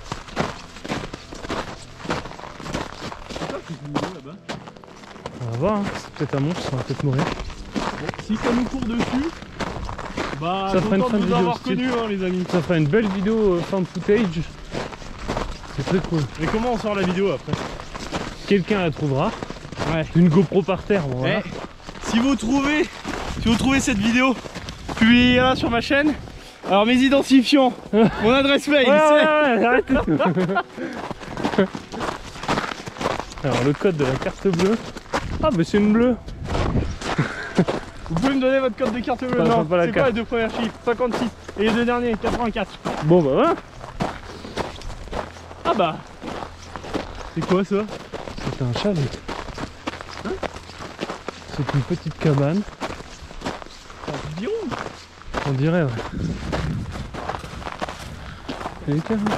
C'est quoi qui est nouveau là-bas? On va voir, hein. C'est peut-être un monstre, on va peut-être mourir. Bon, si ça nous court dessus, bah Ça fera une content fin de de vous vidéo avoir style. connu hein, les amis. Ça fera une belle vidéo euh, fin de footage. C'est très cool. Mais comment on sort la vidéo après? Quelqu'un la trouvera. Ouais. Une GoPro par terre, bon, voilà. Eh, si vous trouvez, si vous trouvez cette vidéo, publiez-la sur ma chaîne. Alors mes identifiants, mon adresse mail, Ouais, c'est... ouais, ouais, arrêtez. Alors le code de la carte bleue. Ah mais c'est une bleue. Vous pouvez me donner votre code de carte bleue? Pas- Non, pas la c'est quoi carte. les deux premiers chiffres? cinquante-six. Et les deux derniers, quatre-vingt-quatre. Bon bah voilà. Ah bah. C'est quoi ça? C'est un chalet. Hein? C'est une petite cabane. Un biron. On dirait ouais. Elle est carrément.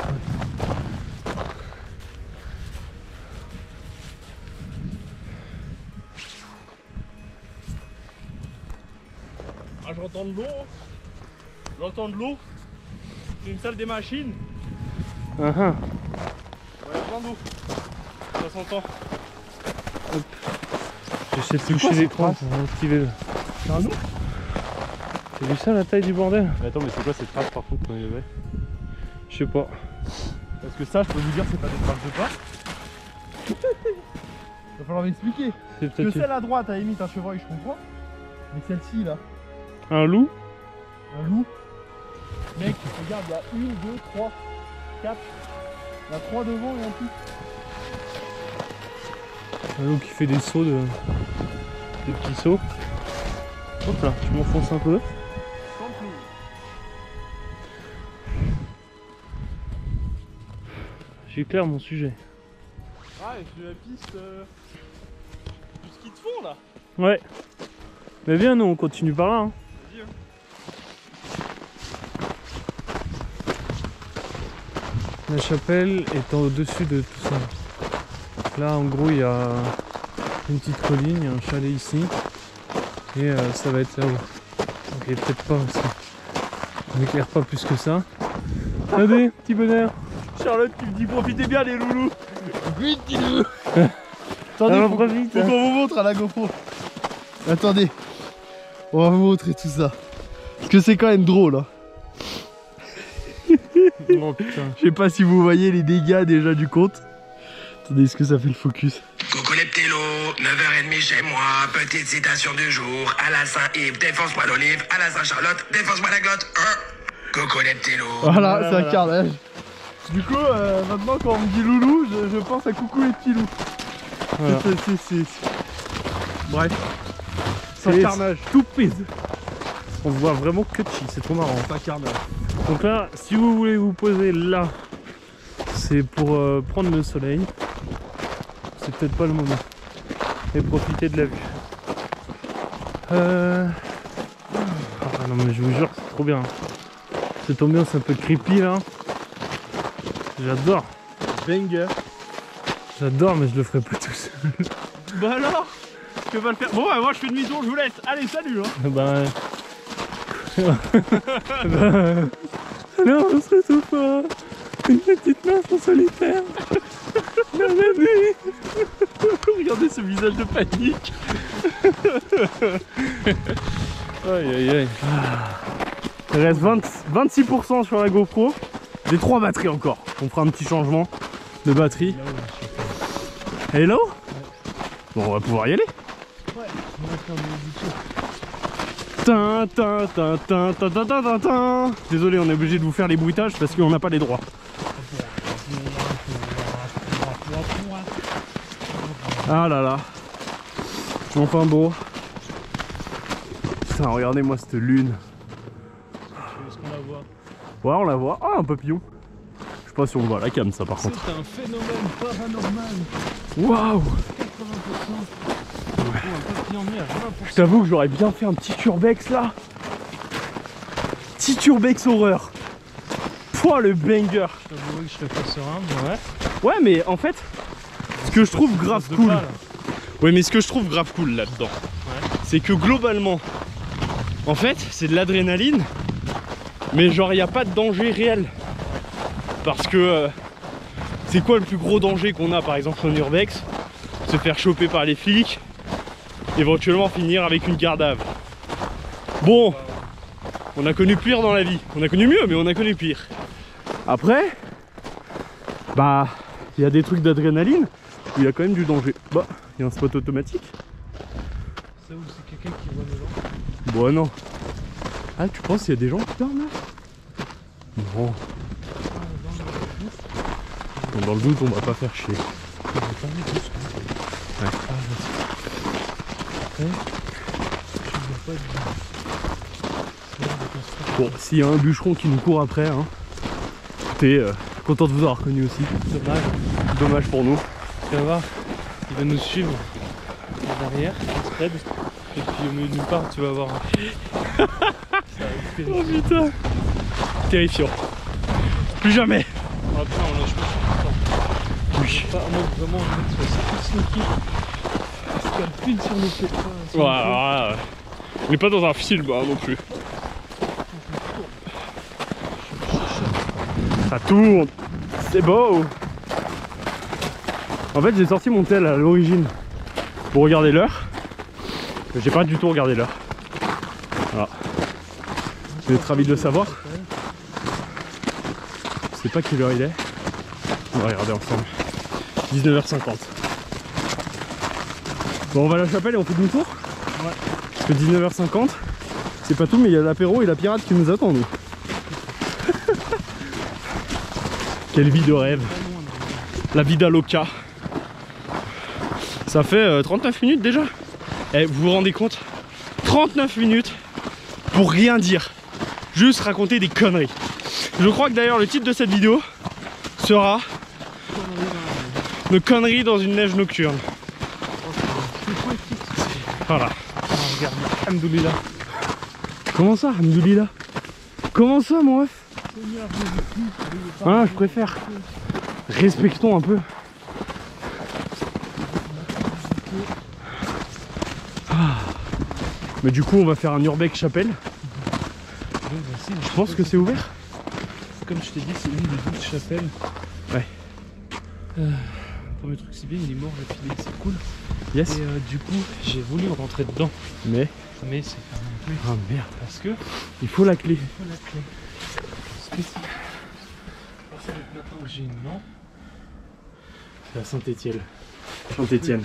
Ah j'entends de l'eau. J'entends de l'eau. C'est une salle des machines. Ah ah. Ouais, plein d'eau. Ça s'entend. J'essaie de C'est toucher quoi cette l'écran trace pour activer le. C'est un loup? T'as vu ça la taille du bordel? Mais attends, mais c'est quoi cette trace par contre qu'on y avait? Je sais pas. Parce que ça, je peux vous dire, c'est pas des traces de pas. Va falloir m'expliquer. C'est Parce que peut-être celle à droite, à la limite, un chevreuil, je comprends. Mais celle-ci, là, un loup. un loup. Mec, regarde, il y a une, deux, trois, quatre. Il y a trois devant et en plus. Un loup qui fait des sauts de. des petits sauts. Hop là, je m'enfonce un peu. J'éclaire mon sujet. Ah, et c'est la piste euh, du ski de fond là. Ouais. Mais viens, nous on continue par là. Hein. La chapelle est au-dessus de tout ça. Là en gros il y a une petite colline, il y a un chalet ici. Et euh, ça va être là-haut. Donc il est peut-être pas aussi. On n'éclaire pas plus que ça. Allez, petit bonheur. Charlotte, tu me dis profitez bien les loulous. Vite, dis-le. Attendez, Alors, faut, profite, faut hein. qu'on vous montre à la GoPro. Attendez, on va vous montrer tout ça. Parce que c'est quand même drôle. Hein. Oh putain. Je sais pas si vous voyez les dégâts déjà du compte. Attendez, est-ce que ça fait le focus? Coucou les petits loups, neuf heures trente chez moi, petite citation du jour. À la Saint-Yves, défonce-moi l'olive, à la Saint-Charlotte, défonce-moi la glotte. Hein. Coucou les petits loups. Voilà, Voilà, c'est un voilà. carnage. Du coup, euh, maintenant quand on me dit loulou, je, je pense à coucou les petits loups. Voilà. C'est- c'est- c'est- c'est- Bref, c'est un C'est carnage. stupide. On voit vraiment que chi, c'est trop marrant. C'est un carnage. Donc là, si vous voulez vous poser là, c'est pour euh, prendre le soleil. C'est peut-être pas le moment. Et profiter de la vue. Euh... Ah non mais je vous jure, c'est trop bien. Cette ambiance un peu creepy là. J'adore. Banger. J'adore mais je le ferai pas tout seul. Bah alors, que va le faire? Bon, bah, moi je fais demi-tour, je vous laisse. Allez, salut. Hein. Bah... bah... Alors on se retrouve pas. Une petite main en solitaire. Dans la nuit. Regardez ce visage de panique. Aïe aïe aïe. Il reste vingt, vingt-six pour cent sur la GoPro. J'ai trois batteries encore. On fera un petit changement de batterie. Elle est là-haut? Bon, on va pouvoir y aller. Tin, tin, tin, tin, tin, tin, tin, tin, tin. Désolé, on est obligé de vous faire les bruitages parce qu'on n'a pas les droits. Ah là là. Enfin bon. Putain, regardez-moi cette lune. Est-ce qu'on la voit? Ouais, on la voit. Ah, un papillon. Je sais pas si on le voit à la cam, ça par contre. C'est un phénomène paranormal. Waouh! quatre-vingts pour cent. Un papillon mis à vingt pour Je cent. t'avoue que j'aurais bien fait un petit urbex là. Petit urbex horreur. Pouah, le banger. Je t'avouerai que je serais pas serein, mais ouais. Ouais, mais en fait, ce que je trouve grave De cool. pas, là. Ouais, mais ce que je trouve grave cool là-dedans, Ouais. c'est que globalement, en fait, c'est de l'adrénaline, mais genre, il n'y a pas de danger réel. Parce que euh, c'est quoi le plus gros danger qu'on a par exemple en urbex? Se faire choper par les flics, éventuellement finir avec une garde à vue. Bon, on a connu pire dans la vie. On a connu mieux, mais on a connu pire. Après, bah, il y a des trucs d'adrénaline où il y a quand même du danger. Bah, il y a un spot automatique. C'est où c'est quelqu'un qui voit les gens? Bon, non. Ah, tu penses qu'il y a des gens qui dorment là? Non. Bon, dans le doute, on va pas faire chier. Ouais. Bon, s'il y a un bûcheron qui nous court après, hein, t'es euh, content de vous avoir reconnu aussi. Dommage. Dommage pour nous. Tu vas voir, il va nous suivre derrière, Fred. Et puis au milieu de nulle part, tu vas voir. Ça va être terrible. Oh putain. Terrifiant. Plus jamais. Ah putain, on lâche pas sur le temps. Oui. Pas en mode vraiment en mode c'est sneaky. Parce qu'elle pile sur nos pieds. Ouais, ouais, ouais. On n'est pas dans un film hein, non plus. Ça tourne. C'est beau. En fait, j'ai sorti mon tel à l'origine pour regarder l'heure. J'ai pas du tout regardé l'heure. Voilà. Vous êtes ravis de le savoir. Je sais pas quelle heure il est. On va regarder ensemble. dix-neuf heures cinquante. Bon, on va à la chapelle et on fait demi-tour. Ouais. Parce que dix-neuf heures cinquante, c'est pas tout, mais il y a l'apéro et la pirate qui nous attendent. Quelle vie de rêve. La vida loca. Ça fait euh, trente-neuf minutes déjà. Eh, vous vous rendez compte? trente-neuf minutes pour rien dire. Juste raconter des conneries. Je crois que d'ailleurs le titre de cette vidéo sera Nos conneries dans une neige nocturne. Voilà. On va regarder. alhamdoulilah. Comment ça, alhamdoulilah? Comment ça, mon ref? Ah, je préfère. Respectons un peu. Ah. Mais du coup, on va faire un Urbex chapelle. Je pense que c'est ouvert. Comme je t'ai dit, c'est une des douze chapelles. Ouais. Euh, premier truc, c'est bien, il est mort, le filet, c'est cool. Yes. Et euh, du coup, j'ai voulu rentrer dedans. Mais. Mais c'est fermé. Ah merde. Parce que. Il faut la clé. Il faut la clé. Spécial. Parce que maintenant que j'ai une lampe. C'est à Saint-Étienne. Saint-Étienne.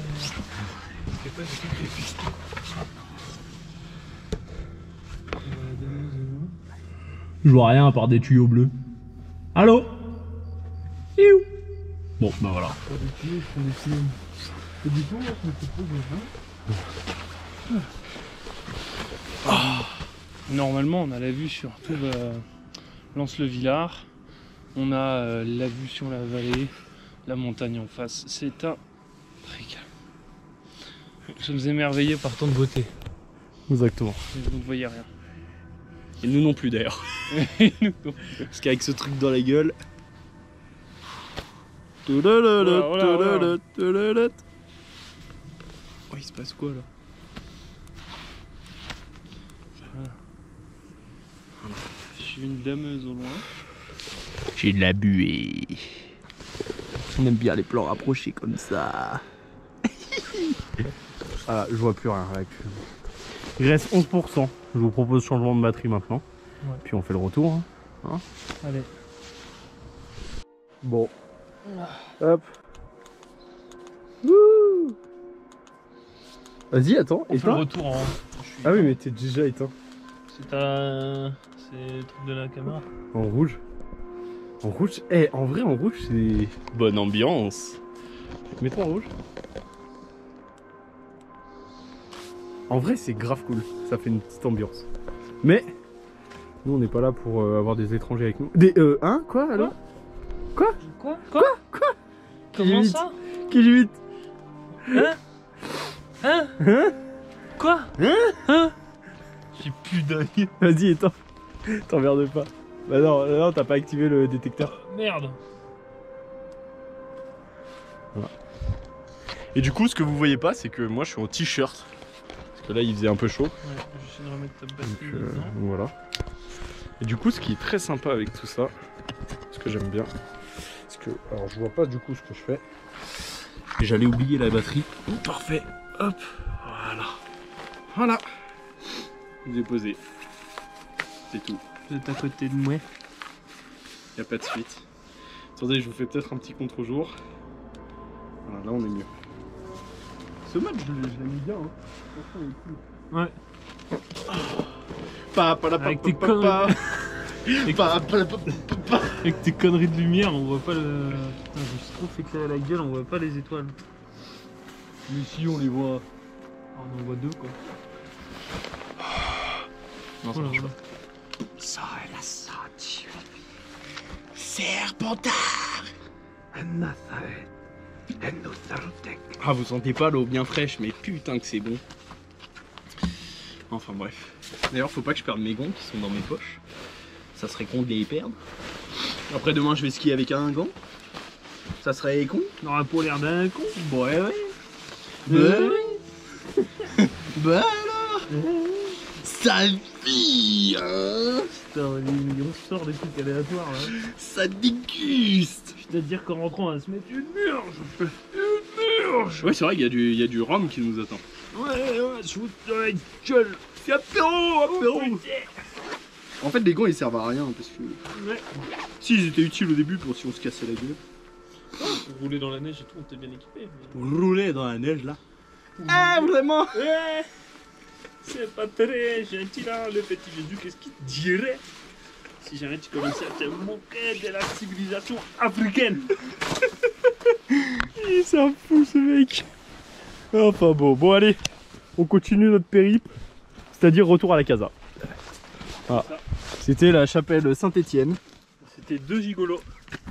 Je vois rien à part des tuyaux bleus. Allô? Iou. Bon, bah voilà. Normalement, on a la vue sur tout euh, Lens-le-Villard. On a euh, la vue sur la vallée, la montagne en face. C'est un régal. Nous sommes émerveillés par tant de beauté. Exactement. Mais vous ne voyez rien. Et nous non plus d'ailleurs. Parce qu'avec ce truc dans la gueule. Oh, il se passe quoi là? J'ai une dameuse au loin. J'ai de la buée. On aime bien les plans rapprochés comme ça. Ah, je vois plus rien là actuellement. Il reste onze pour cent. Je vous propose changement de batterie maintenant. Ouais. Puis on fait le retour. Hein. Hein, Allez. bon. Hop. Wouh. Vas-y, attends. On fait le Éteins. retour en. Ah oui, mais t'es déjà éteint. C'est un. C'est le truc de la caméra. En rouge. En rouge. Eh, en vrai, en rouge, c'est bonne ambiance. Mets-toi en rouge. En vrai, c'est grave cool. Ça fait une petite ambiance. Mais nous, on n'est pas là pour euh, avoir des étrangers avec nous. Des euh, hein, quoi, alors? Quoi? Quoi Quoi Quoi? Comment Qui ça Qui j'évite? Hein Hein Hein? Quoi Hein? Hein J'ai plus d'œil. Vas-y, éteins. T'emmerdes pas. Bah non, non, t'as pas activé le détecteur. Merde. Voilà. Et du coup, ce que vous voyez pas, c'est que moi, je suis en t-shirt. Parce que là, il faisait un peu chaud. Ouais, j'essaie de remettre ta Donc batterie euh, dedans. voilà. Et du coup, ce qui est très sympa avec tout ça, ce que j'aime bien, c'est que, alors je vois pas du coup ce que je fais. Et j'allais oublier la batterie. Oh, parfait. Hop. Voilà. Voilà. Vous ai posé. C'est tout. Vous êtes à côté de moi. Y a pas de suite. Attendez, je vous fais peut-être un petit contre-jour. Voilà, là on est mieux. Ce match, je l'ai mis bien. Hein. Franchement, il est cool. Ouais. Pa, pa, la, Avec pa, tes pa, conneries. pa, pa, pa, pa, pa, pa. Avec tes conneries de lumière, on voit pas le. Putain, je me suis trop fait éclairer la gueule, on voit pas les étoiles. Mais si on les voit. Ah, on en voit deux quoi. Non, ça Oh là marche là. pas. Ça est la ceinture. Serpentard. Ah, vous sentez pas l'eau bien fraîche, mais putain que c'est bon. Enfin bref. D'ailleurs, faut pas que je perde mes gants qui sont dans mes poches. Ça serait con de les perdre. Après demain, je vais skier avec un gant. Ça serait con. On aura pas l'air d'un con. Ouais, ouais. Euh, Bah, bah alors. Sale fille, hein. Putain, on sort des trucs aléatoires là. Ça déguste. Je dois te dire qu'en rentrant, on va se mettre une murge. Une murge. Ouais, c'est vrai qu'il y a du, il y a du rhum qui nous attend. Ouais, ouais, je vous dans la gueule. C'est apéro, apéro. Oh, putain. En fait, les gants ils servent à rien parce que. Ouais. Si, ils étaient utiles au début pour si on se cassait la gueule. Pour rouler dans la neige et tout, on était bien équipé. Rouler dans la neige là. Ah, vraiment? Ouais. C'est pas très gentil là, le petit Jésus, qu'est-ce qu'il te dirait si jamais tu commençais à te moquer de la civilisation africaine? Il s'en fout ce mec. Enfin bon, bon allez, on continue notre périple, c'est-à-dire retour à la casa. Voilà. C'était la chapelle Saint-Étienne. C'était deux gigolos.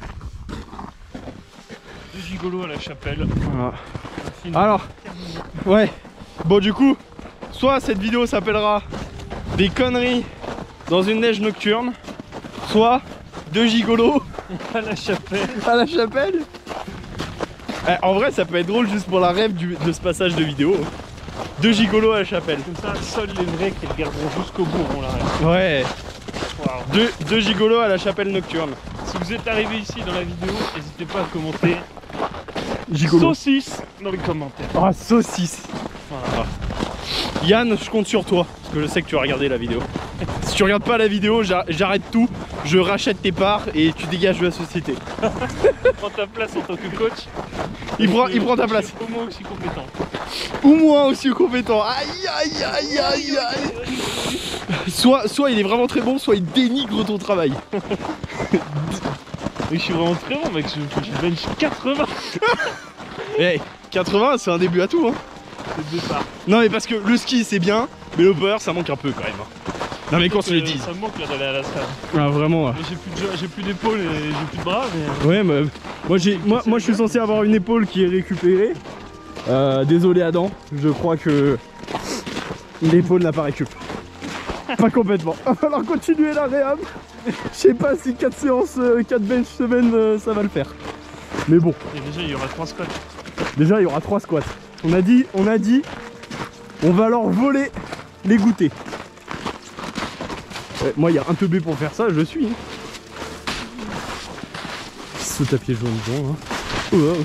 Deux gigolos à la chapelle. Voilà. Un film Alors, terminé. ouais, bon du coup, soit cette vidéo s'appellera des conneries dans une neige nocturne, soit deux gigolos à la chapelle. À la chapelle. Eh, en vrai, ça peut être drôle juste pour la rêve du, de ce passage de vidéo. Deux gigolos à la chapelle. Comme ça, seuls les vrais qui regarderont jusqu'au bout auront la rêve. Ouais. Wow. Deux, deux gigolos à la chapelle nocturne. Si vous êtes arrivé ici dans la vidéo, n'hésitez pas à commenter Gigolo. saucisse dans les commentaires. Ah, saucisse. Voilà. Yann, je compte sur toi, parce que je sais que tu vas regarder la vidéo. Si tu regardes pas la vidéo, j'arrête tout, je rachète tes parts et tu dégages de la société. Prends ta place en tant que coach. Il prend, il prend ta place. Au moins aussi compétent. Ou moi aussi compétent. Aïe aïe aïe aïe aïe. Soit, soit il est vraiment très bon, soit il dénigre ton travail. Mais je suis vraiment très bon mec, je, je bench quatre-vingts. Hey, quatre-vingts c'est un début à tout hein. C'est le départ. Non mais parce que le ski c'est bien, mais le power ça manque un peu quand même. Non mais qu'on se le dise. Ça me manque là d'aller à la salle. Ah vraiment. J'ai plus, j'ai plus d'épaule et j'ai plus de bras mais... Ouais mais moi j'ai moi, moi je suis censé avoir une épaule qui est récupérée. Euh, désolé Adam, je crois que l'épaule n'a pas récup. Pas complètement. Va falloir continuer la réhab. Je sais pas si quatre séances, quatre bench semaines ça va le faire. Mais bon. Et déjà il y aura trois squats. Déjà il y aura trois squats. On a dit, on a dit, on va leur voler les goûters. Ouais, moi il y a un teubé pour faire ça, je suis. Hein. Ce tapis jaune jaune. Hein. Oh, oh.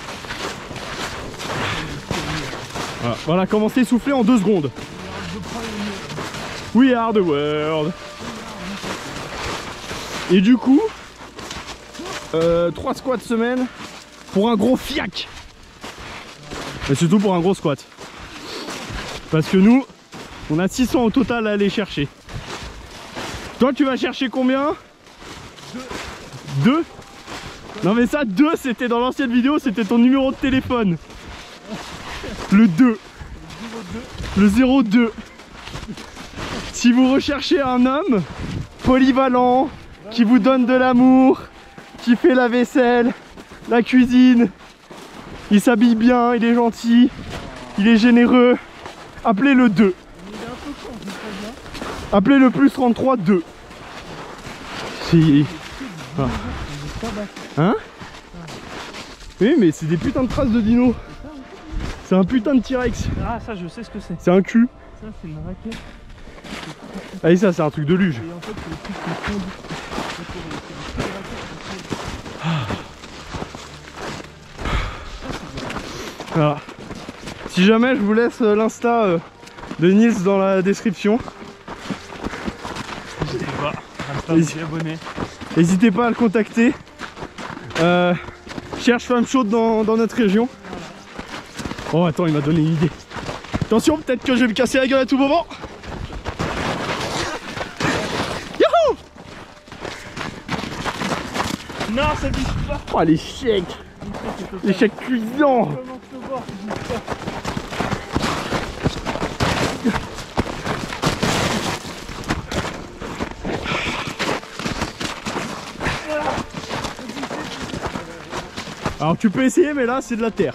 Voilà, voilà, commencez à souffler en deux secondes. We are the world. Et du coup, euh, trois squats semaine pour un gros fiac. Mais surtout pour un gros squat. Parce que nous, on a six cents au total à aller chercher. Toi, tu vas chercher combien? Deux. Deux? Non mais ça, deux, c'était dans l'ancienne vidéo, c'était ton numéro de téléphone. Le deux. Le zéro deux. Si vous recherchez un homme polyvalent, qui vous donne de l'amour, qui fait la vaisselle, la cuisine, il s'habille bien, il est gentil, il est généreux, appelez le deux. Appelez le plus trente-trois deux. Si. Ah. Hein? Oui mais c'est des putains de traces de dino. C'est un putain de T-Rex. Ah ça je sais ce que c'est. C'est un cul. Ça c'est une raquette. Ah et ça c'est un truc de luge. Et en fait c'est le truc qui fond. Voilà. Si jamais je vous laisse l'insta euh, de Nils dans la description. N'hésitez pas à me faire abonner. N'hésitez pas à le contacter. Euh, cherche femme chaude dans, dans notre région. Oh attends, il m'a donné une idée. Attention, peut-être que je vais me casser la gueule à tout moment. Youhou! Non, ça bouge pas. Oh l'échec. L'échec cuisant. Alors tu peux essayer mais là c'est de la terre.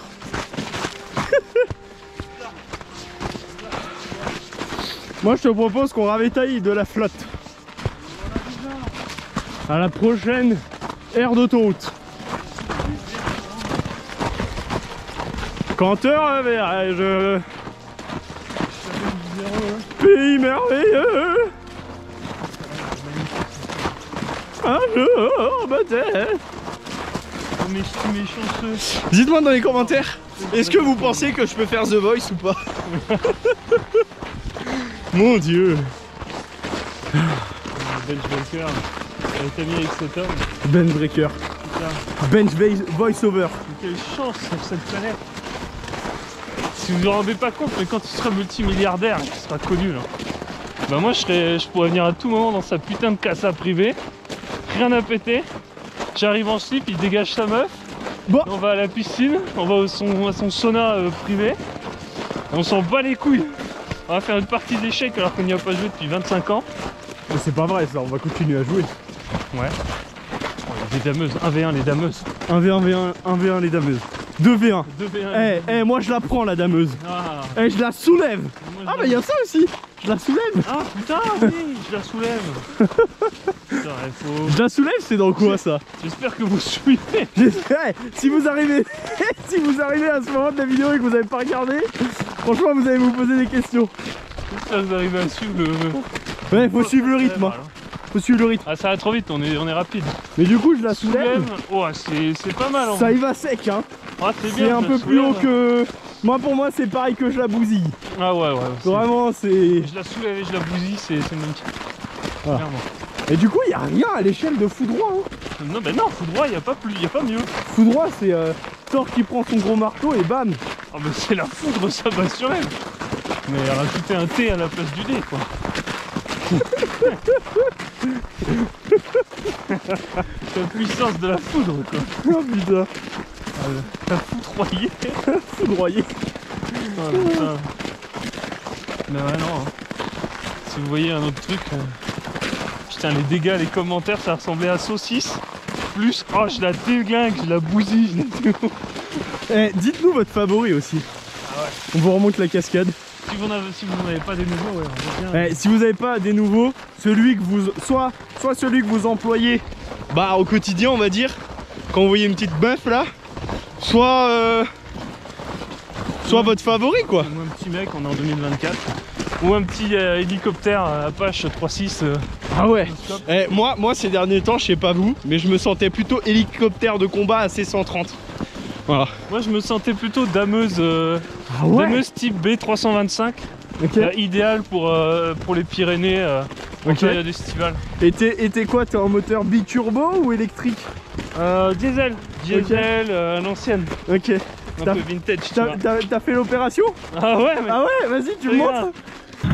Moi je te propose qu'on ravitaille de la flotte. À la prochaine aire d'autoroute. Quand te reverrai-je, pays merveilleux, un jour peut-être. Mais je suis méchanceux. Dites-moi dans les commentaires, est-ce que vous pensez que je peux faire The Voice ou pas? Mon dieu. Bench breaker. T'as mis avec cet homme. Bench breaker. Putain. Bench voice over. Mais quelle chance sur cette planète. Si vous vous rendez pas compte, mais quand tu seras multimilliardaire, tu seras connu là. Bah moi je serais, je pourrais venir à tout moment dans sa putain de casa privée. Rien à péter. J'arrive en slip, il dégage sa meuf. Bon. On va à la piscine, on va au son, à son sauna euh, privé. Et on s'en bat les couilles. On va faire une partie d'échecs alors qu'on n'y a pas joué depuis vingt-cinq ans. Mais c'est pas vrai ça, on va continuer à jouer. Ouais. Oh, des dameuses, un v un les dameuses. un v un v un, un v un les dameuses. deux v un. deux v un. Eh, eh, moi je la prends la dameuse. Ah, Eh, je la soulève. moi, je Ah, la- bah y'a ça aussi. Je la soulève. Ah putain, oui, je la soulève. Putain, il faut... Je la soulève, c'est dans quoi ça? J'espère que vous suivez. J'espère, eh, si vous arrivez, si vous arrivez à ce moment de la vidéo et que vous avez pas regardé, franchement vous allez vous poser des questions. J'espère que vous arrivez à suivre le... Ouais, faut suivre le rythme. Hein. Faut suivre le rythme. Ah, ça va trop vite, on est, on est rapide. Mais du coup, je la soulève. Soulève. Oh, c'est c'est pas mal. En Ça vrai. y va sec, hein. Ah, c'est C'est bien. un je peu la plus haut soulève. que. Moi, pour moi, c'est pareil que je la bousille. Ah ouais, ouais. c'est- Vraiment, c'est. Je la soulève et je la bousille, c'est c'est le même type. Ah. Clairement. Et du coup, il y a rien à l'échelle de Foudroy. Hein. Non, bah non, foudroie, y a pas plus, y a pas mieux. Foudroy, c'est euh, Thor qui prend son gros marteau et bam. Ah, bah c'est la foudre, ça bat sur elle. Mais rajouter un T à la place du D, quoi. La puissance de la foudre, quoi. Oh putain. T'as foudroyé. Foudroyé. Oh, putain. Mais ouais, non. hein. Si vous voyez un autre truc. euh, Putain, les dégâts, les commentaires, ça ressemblait à saucisse. Plus, oh, je la déglingue, je la bousille, je la dé- Eh, dites-nous votre favori aussi. Ah ouais. On vous remonte la cascade. Si vous n'en avez, si vous n'en avez pas des nouveaux, ouais, on va bien. Eh, si vous n'avez pas des nouveaux, celui que vous. Soit, soit celui que vous employez bah, au quotidien, on va dire, quand vous voyez une petite bœuf là, soit. euh, soit votre favori quoi. Ou un petit mec, on est en deux mille vingt-quatre. Ou un petit euh, hélicoptère euh, Apache trois six. euh, Ah ouais. non-stop. Eh, moi, moi, ces derniers temps, je sais pas vous, mais je me sentais plutôt hélicoptère de combat à C cent trente. Voilà. Moi, je me sentais plutôt dameuse, euh, Ah dameuse type B trois cent vingt-cinq. Ok. euh, idéal pour, euh, pour les Pyrénées euh, en Ok. période estivale. Et t'es et t'es quoi? T'es en moteur biturbo ou électrique? Euh, diesel, diesel euh, à l'ancienne, Ok. un T'as- peu vintage, tu T'as vois. t'as- t'as fait l'opération? Ah ouais, mais Ah ouais, vas-y, tu me Regarde. montres.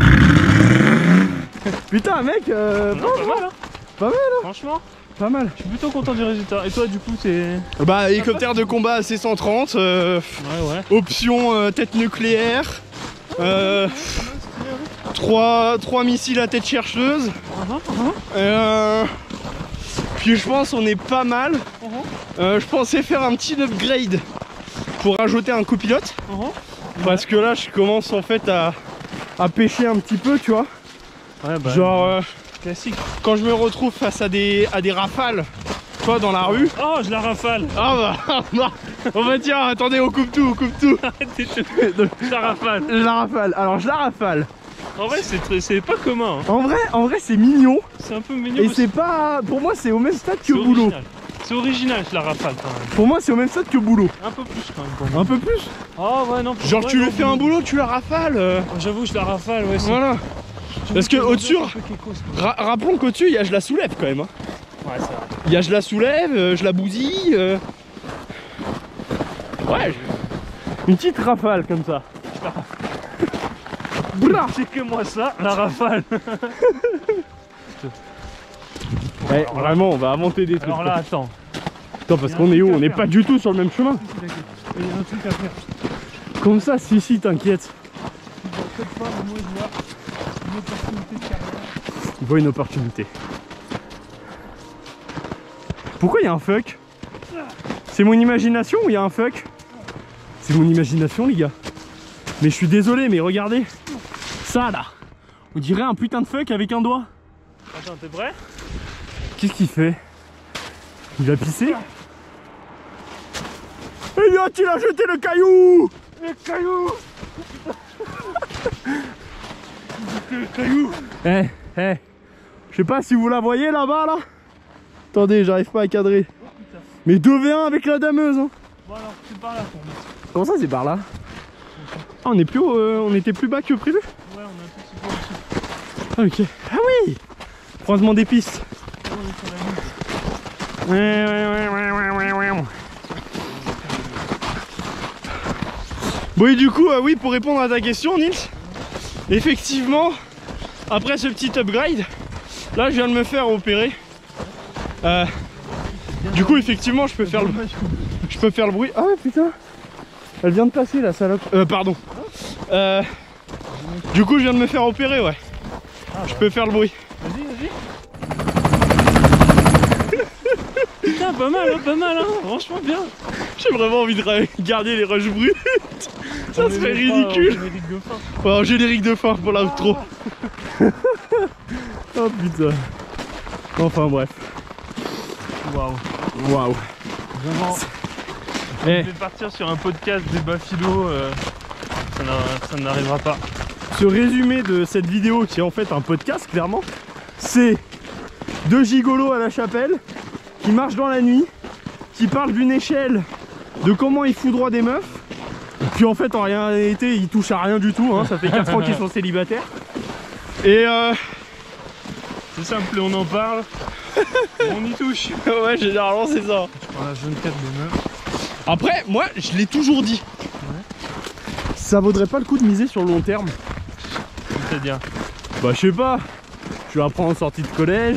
Putain, mec, euh, non, pas mal, hein. Pas mal, Franchement, pas mal. je suis plutôt content du résultat. Et toi, du coup, c'est... Bah, hélicoptère de combat à C cent trente, euh, Ouais, ouais. option euh, tête nucléaire, euh, trois, trois missiles à tête chercheuse. Uh-huh, uh-huh, Euh, puis je pense on est pas mal. uh-huh, Euh, je pensais faire un petit upgrade pour rajouter un copilote. uh-huh. Parce que là je commence en fait à, à pêcher un petit peu, tu vois. Ouais, bah, Genre euh, classique. quand je me retrouve face à des, à des rafales, toi dans la rue. Oh, je la rafale. Ah bah, bah, on va dire attendez on coupe tout, on coupe tout. Arrêtez de- Je la rafale. Je la rafale, alors je la rafale. En vrai, c'est très- c'est pas commun. hein. En vrai, en vrai c'est mignon. C'est un peu mignon. Et parce que c'est pas. Pour moi c'est au même stade que c'est boulot. original. C'est original, je la rafale quand même. Pour moi c'est au même stade que boulot. Un peu plus quand même pour moi. Un peu plus. Oh ouais, non. Genre ouais, tu non, lui fais un boulot, tu la rafales. euh, J'avoue, je la rafale, ouais. c'est- Voilà. je Parce que trouve au-dessus, c'est un peu kékos, quoi. Ra- rappelons qu'au-dessus, il y a je la soulève quand même. Hein. Ouais, c'est vrai. Il y a je la soulève, euh, je la bousille. euh. Ouais. je- Une petite rafale comme ça. Bra. C'est que moi ça, la rafale. Ouais, vraiment, on va inventer des trucs. Alors là, attends. Attends, parce il y a qu'on un est où? truc à On n'est faire. pas du tout sur le même chemin. Il y a un truc à faire. Comme ça, si, si, t'inquiète. Peut-être pas, mais moi je vois une opportunité de carrière. Il voit une opportunité. Pourquoi il y a un fuck? C'est mon imagination ou il y a un fuck? C'est mon imagination, les gars. Mais je suis désolé, mais regardez. Ça, là. On dirait un putain de fuck avec un doigt. Attends, t'es prêt? Qu'est-ce qu'il fait? Il va pisser? Elliot, il a jeté le caillou! Le caillou. Le caillou. Eh, eh. Je sais pas si vous la voyez là-bas, là. Attendez, j'arrive pas à cadrer. Mais deux v un avec la dameuse, hein. Bon alors, c'est par là pour moi. Comment ça, c'est par là? Ah, on est plus haut, euh, on était plus bas que prévu? Ouais, on est un tout petit peu au-dessus. Ah, ok. Ah oui! Croisement des pistes. On est sur la ligne. Ouais, ouais, ouais, ouais, ouais, ouais, ouais. Bon, et du coup, euh, oui, pour répondre à ta question, Nils, effectivement, après ce petit upgrade, là, je viens de me faire opérer. Euh, du coup, effectivement, je peux faire le, je peux faire le bruit. Ah ouais, putain, elle vient de passer, la salope. Euh, pardon. Euh, du coup, je viens de me faire opérer, ouais. Je peux faire le bruit. Vas-y, vas-y. Putain, pas mal, hein, pas mal, hein. Franchement bien. J'ai vraiment envie de regarder les rushs bruts. Ça On serait les mettra en ridicule. générique de fin. Ouais, en générique de fin pour l'outro. Oh putain. Enfin bref. Waouh. Waouh. Vraiment. Eh, Je vais partir sur un podcast débat philo, euh, ça n'a- ça n'arrivera pas. ce résumé de cette vidéo qui est en fait un podcast clairement, c'est deux gigolos à la chapelle qui marchent dans la nuit, qui parlent d'une échelle de comment ils foudroient des meufs. Puis en fait en réalité ils touchent à rien du tout, hein. Ça fait quatre ans qu'ils sont célibataires. Et euh... C'est simple, on en parle, on y touche. ouais, généralement c'est ça. Je prends la jeune tête de meuf. Après, moi, je l'ai toujours dit. Ça vaudrait pas le coup de miser sur le long terme. C'est-à-dire, Bah, je sais pas. Tu vas prendre en sortie de collège.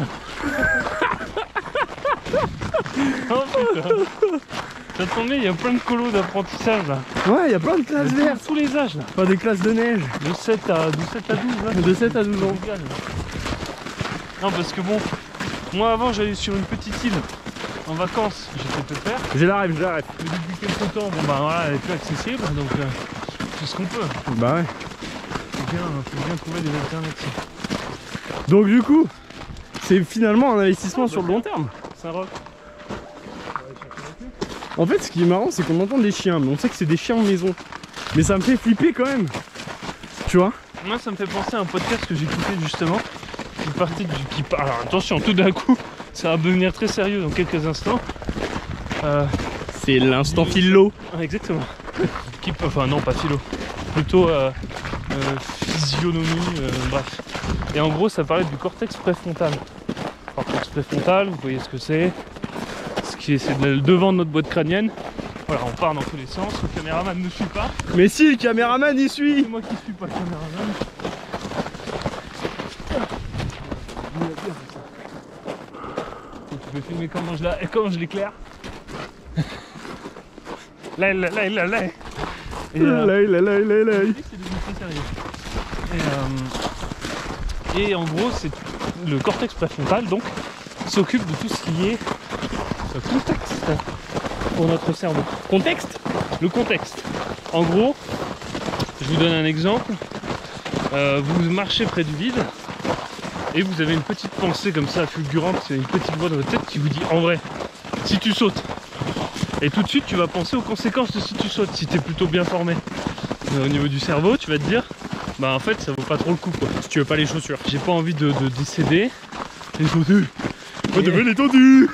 oh putain. Ça tombe bien, il y a plein de colos d'apprentissage là. Ouais, il y a plein de classes De vertes. tous les âges là. Pas des classes de neige. De sept à, de sept à douze là. De sept à douze ans. Légal. Non parce que bon, moi avant j'allais sur une petite île en vacances, j'étais pépère. J'ai la rêve, j'ai la rêve. Mais depuis quelques temps, bon bah voilà, elle est plus accessible, donc euh, c'est ce qu'on peut. Bah ouais. Faut bien, faut bien trouver des alternatives. Donc du coup, c'est finalement un investissement sur le long terme. Saint-Roch. En fait, ce qui est marrant, c'est qu'on entend des chiens, mais on sait que c'est des chiens en maison. Mais ça me fait flipper quand même. Tu vois? Moi ça me fait penser à un podcast que j'écoutais justement, qui partait du... qui part. Alors attention, tout d'un coup, ça va devenir très sérieux dans quelques instants. Euh, C'est l'instant philo. ah, exactement. Qui peut... Enfin non, pas philo. Plutôt euh, euh, physionomie, euh, bref. Et en gros ça parlait du cortex préfrontal. Cortex préfrontal, vous voyez ce que c'est. Ce qui est, c'est le devant de notre boîte crânienne. Voilà, on part dans tous les sens, le caméraman ne suit pas. Mais si, le caméraman y suit. C'est moi qui suis pas le caméraman. Et tu peux filmer comment je la... comment je l'éclaire. Là, là, là, là, là. Et, euh, Là, là, là, là, là. c'est devenu très sérieux. Et, euh, et en gros, c'est le cortex préfrontal, donc, s'occupe de tout ce qui est le contexte pour notre cerveau. Contexte? Le contexte. En gros, je vous donne un exemple. Euh, vous marchez près du vide et vous avez une petite pensée comme ça fulgurante, c'est une petite voix dans votre tête qui vous dit en vrai, si tu sautes. Et tout de suite, tu vas penser aux conséquences de si tu sautes, si tu es plutôt bien formé. Mais au niveau du cerveau, tu vas te dire, bah en fait, ça vaut pas trop le coup quoi. Si tu veux pas les chaussures. J'ai pas envie de, de décéder. Et sauter. Ouais, de belle étendue.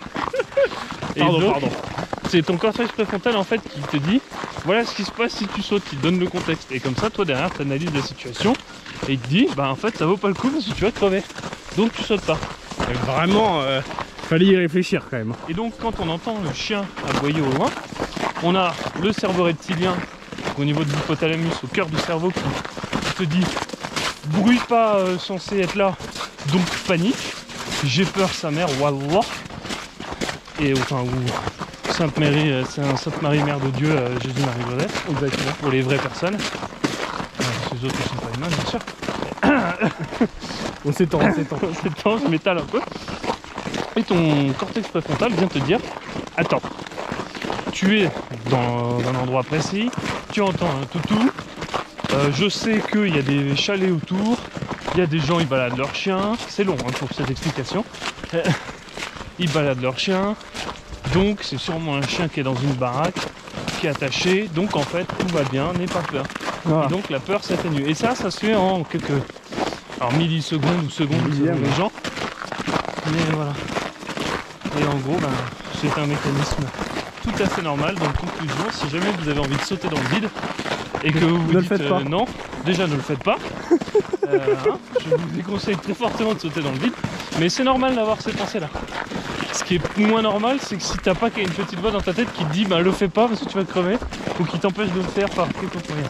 Et Pardon, donc, pardon. c'est ton cortex préfrontal en fait qui te dit voilà ce qui se passe si tu sautes, il te donne le contexte. Et comme ça, toi derrière, tu analyses la situation et il te dit bah en fait ça vaut pas le coup parce que tu vas crever. Donc tu sautes pas. Vraiment, euh, fallait y réfléchir quand même. Et donc quand on entend le chien aboyer au loin, on a le cerveau reptilien au niveau de l'hypothalamus, au cœur du cerveau qui te dit bruit pas euh, censé être là, donc panique. J'ai peur sa mère, wallah. Et enfin, ou Sainte Marie, euh, c'est un Sainte Marie Mère de Dieu, euh, Jésus Marie Joseph, exactement, pour les vraies personnes. Euh, les autres ne sont pas humains, bien sûr. On s'étend, on s'étend. C'est temps, je m'étale un peu. Et ton cortex préfrontal vient te dire attends, tu es dans un endroit précis, tu entends un toutou, euh, je sais qu'il y a des chalets autour, il y a des gens, ils baladent leurs chiens, c'est long hein, pour cette explication. Euh, ils baladent leurs chiens, donc c'est sûrement un chien qui est dans une baraque, qui est attaché, donc en fait tout va bien, n'aie pas peur. Voilà. Et donc la peur s'atténue. Et ça, ça se fait en quelques alors, millisecondes ou secondes selon Millième. les gens. Mais voilà. Et en gros, ben, c'est un mécanisme tout à fait normal. Donc conclusion, si jamais vous avez envie de sauter dans le vide et que vous vous Ne le dites faites pas. euh, non, déjà ne le faites pas. Euh, hein, je vous déconseille très fortement de sauter dans le vide. Mais c'est normal d'avoir ces pensées-là. Ce qui est moins normal, c'est que si t'as pas qu'il y a une petite voix dans ta tête qui te dit bah le fais pas parce que tu vas crever, ou qui t'empêche de le faire par quelque moyen.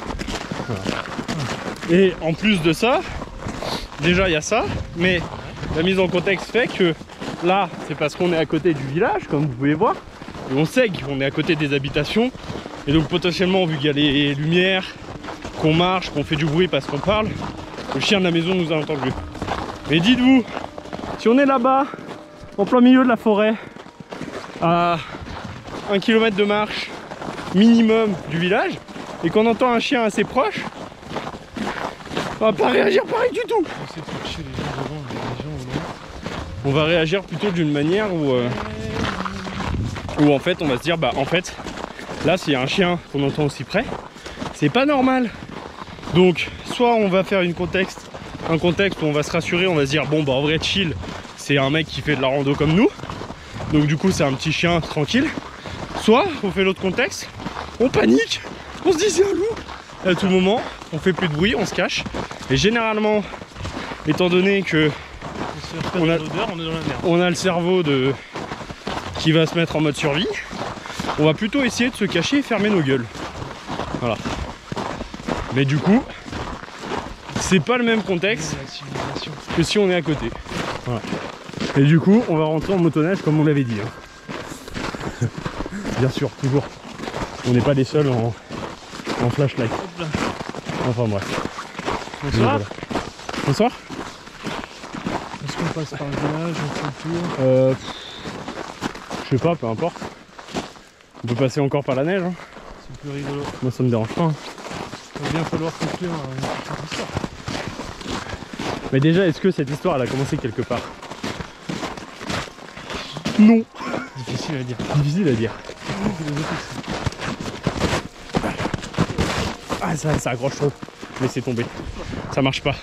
Et en plus de ça, déjà il y a ça, mais la mise en contexte fait que là, c'est parce qu'on est à côté du village, comme vous pouvez voir, et on sait qu'on est à côté des habitations, et donc potentiellement, vu qu'il y a les lumières, qu'on marche, qu'on fait du bruit parce qu'on parle, le chien de la maison nous a entendu. Mais dites-vous, si on est là-bas, en plein milieu de la forêt, à un kilomètre de marche minimum du village et qu'on entend un chien assez proche, on va pas réagir pareil du tout. On essaie de chercher les gens devant, les gens au loin. On va réagir plutôt d'une manière où, euh, où en fait on va se dire bah en fait là s'il y a un chien qu'on entend aussi près, c'est pas normal. Donc soit on va faire une contexte, un contexte où on va se rassurer, on va se dire bon bah en vrai chill, c'est un mec qui fait de la rando comme nous, donc du coup c'est un petit chien tranquille. Soit on fait l'autre contexte, on panique, on se dit c'est un loup. Et à tout moment on fait plus de bruit, on se cache. Et généralement, étant donné que On, on, a, l'odeur, on est dans la merde. on a le cerveau de... qui va se mettre en mode survie, on va plutôt essayer de se cacher et fermer nos gueules. Voilà. Mais du coup, c'est pas le même contexte La civilisation. que si on est à côté. Voilà. Et du coup, on va rentrer en motoneige comme on l'avait dit. Hein. Bien sûr, toujours. On n'est pas les seuls en, en flashlight. Hop là. Enfin bref. Bonsoir. Voilà. Bonsoir. Est-ce qu'on passe par le village, on fait le tour? Euh, je sais pas, peu importe. On peut passer encore par la neige. Hein. C'est plus rigolo. Moi ça me dérange pas. Hein. Il va bien falloir conclure une petite histoire. Mais déjà, est-ce que cette histoire elle a commencé quelque part? Non. Difficile à dire. Difficile à dire. Ah ça, ça accroche trop. Laissez tomber. Ça marche pas.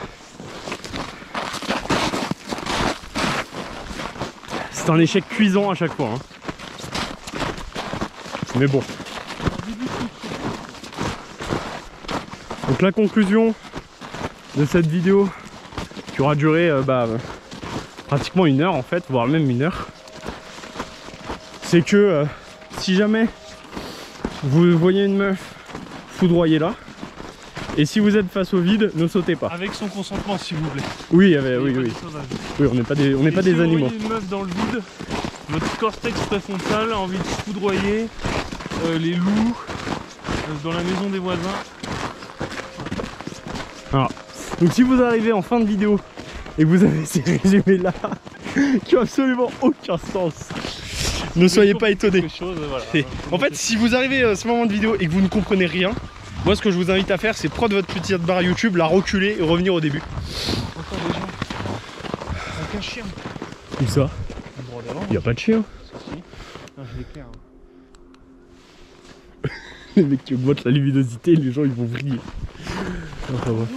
C'est un échec cuisant à chaque fois. Hein. Mais bon. Donc la conclusion de cette vidéo qui aura duré euh, bah, euh, pratiquement une heure en fait, voire même une heure, c'est que euh, si jamais vous voyez une meuf, foudroyez-la. Et si vous êtes face au vide, ne sautez pas. Avec son consentement, s'il vous plaît. Oui, euh, oui, Pas oui. des sauvages. Oui, on n'est pas des, on n'est Et pas si des vous animaux. voyez une meuf dans le vide, votre cortex préfrontal a envie de foudroyer euh, les loups euh, dans la maison des voisins. Alors, donc si vous arrivez en fin de vidéo et que vous avez ces résumés là qui ont absolument aucun sens, ne soyez pas étonnés. Quelque chose, voilà. Et en fait, si vous arrivez à ce moment de vidéo et que vous ne comprenez rien, moi ce que je vous invite à faire, c'est prendre votre petite barre YouTube, la reculer et revenir au début. Encore des gens avec un chien. Où ça? Le droit d'avant. Il n'y a pas de chien. Si, si. Non, je l'éclaire. Hein. Les mecs qui augmentent la luminosité, les gens ils vont vriller. Enfin, ouais.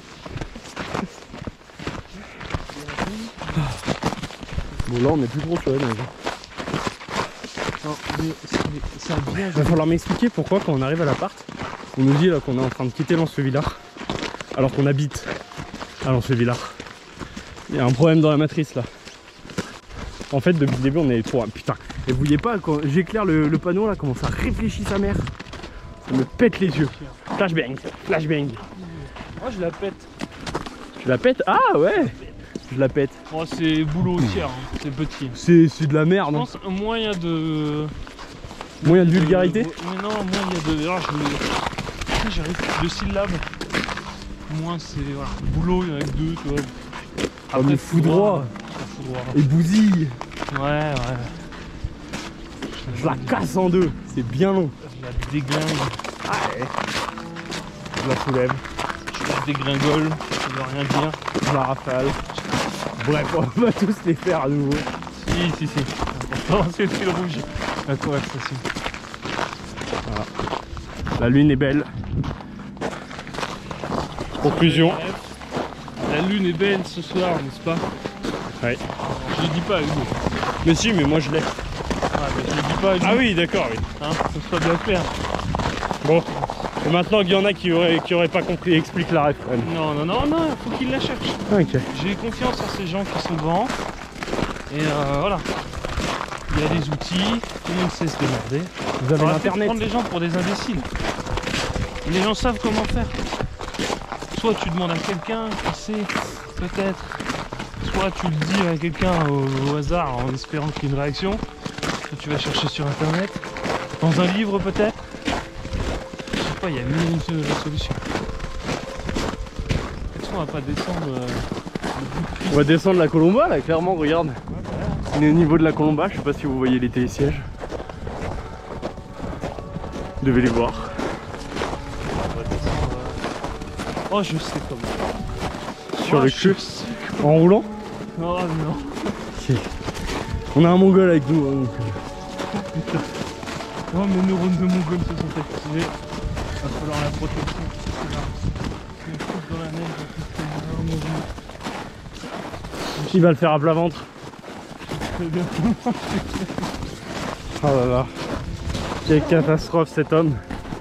Bon là on est plus trop sur la neige. Non, mais ça vient. Il va falloir m'expliquer pourquoi quand on arrive à l'appart, on nous dit là qu'on est en train de quitter Lens-le-Villard alors qu'on habite à Lens-le-Villard. Il y a un problème dans la matrice là. En fait depuis le début on est trop... Putain. Et vous voyez pas quand j'éclaire le, le panneau là comment ça réfléchit sa mère. Ça me pète les yeux. Flashbang, flashbang. Moi je la pète. Tu la pètes? Ah ouais. Je la pète. Bon, c'est boulot tiers, hein. C'est petit. C'est de la Je merde. pense moins il y a de. Moyen de vulgarité. Mais non, moins il y a de. Alors, je... J'arrive de syllabes. Moins c'est. Voilà. Boulot, il y en a que deux, tu vois. Ah mais foudroie Foudroie. et bousille. Ouais, ouais. Je la casse en deux. C'est bien long. Je la déglingue. Ah ouais. Je la soulève. Je la dégringole. Ça veut rien dire. Je la rafale. Bref, on va tous les faire à nouveau. Si, si, si. L'important, c'est le fil rouge. La conversation. Voilà. La lune est belle. Conclusion. La lune est belle ce soir, n'est-ce pas? Ouais. Je le dis pas à Hugo. Mais si, mais moi je l'ai. Ah, mais je le dis pas à Hugo. Ah oui, d'accord, oui. Hein, que ce soit bien clair. Bon. Et maintenant qu'il y en a qui auraient, qui auraient pas compris, explique la ref. Non, non, non, non, faut qu'il la cherche. Ok. J'ai confiance en ces gens qui sont devant. Et euh, voilà. Il y a des outils, tout le monde sait se démerder. Vous avez On va l'internet. prendre les gens pour des imbéciles. Les gens savent comment faire. Soit tu demandes à quelqu'un qui sait, peut-être. Soit tu le dis à quelqu'un au, au hasard en espérant qu'il y ait une réaction. Soit tu vas chercher sur internet. Dans un livre peut-être. Je sais pas, il y a mille et une solutions. Est-ce qu'on va pas descendre euh, le bout de On va descendre la Colomba là, clairement, regarde. Ouais, voilà. On est au niveau de la Colomba, je sais pas si vous voyez les télésièges. Vous devez les voir. Oh, je sais comment. Sur Oh, le je cul. sais. En roulant. Oh non. Si. On a un mongol avec nous. Hein, donc... Oh, mes neurones de mongol se sont activés. Il va falloir la protection. C'est là. Je me fous dans la neige. En plus, c'est Il va le faire à plat ventre. très bien. Oh là là. Quelle catastrophe cet homme.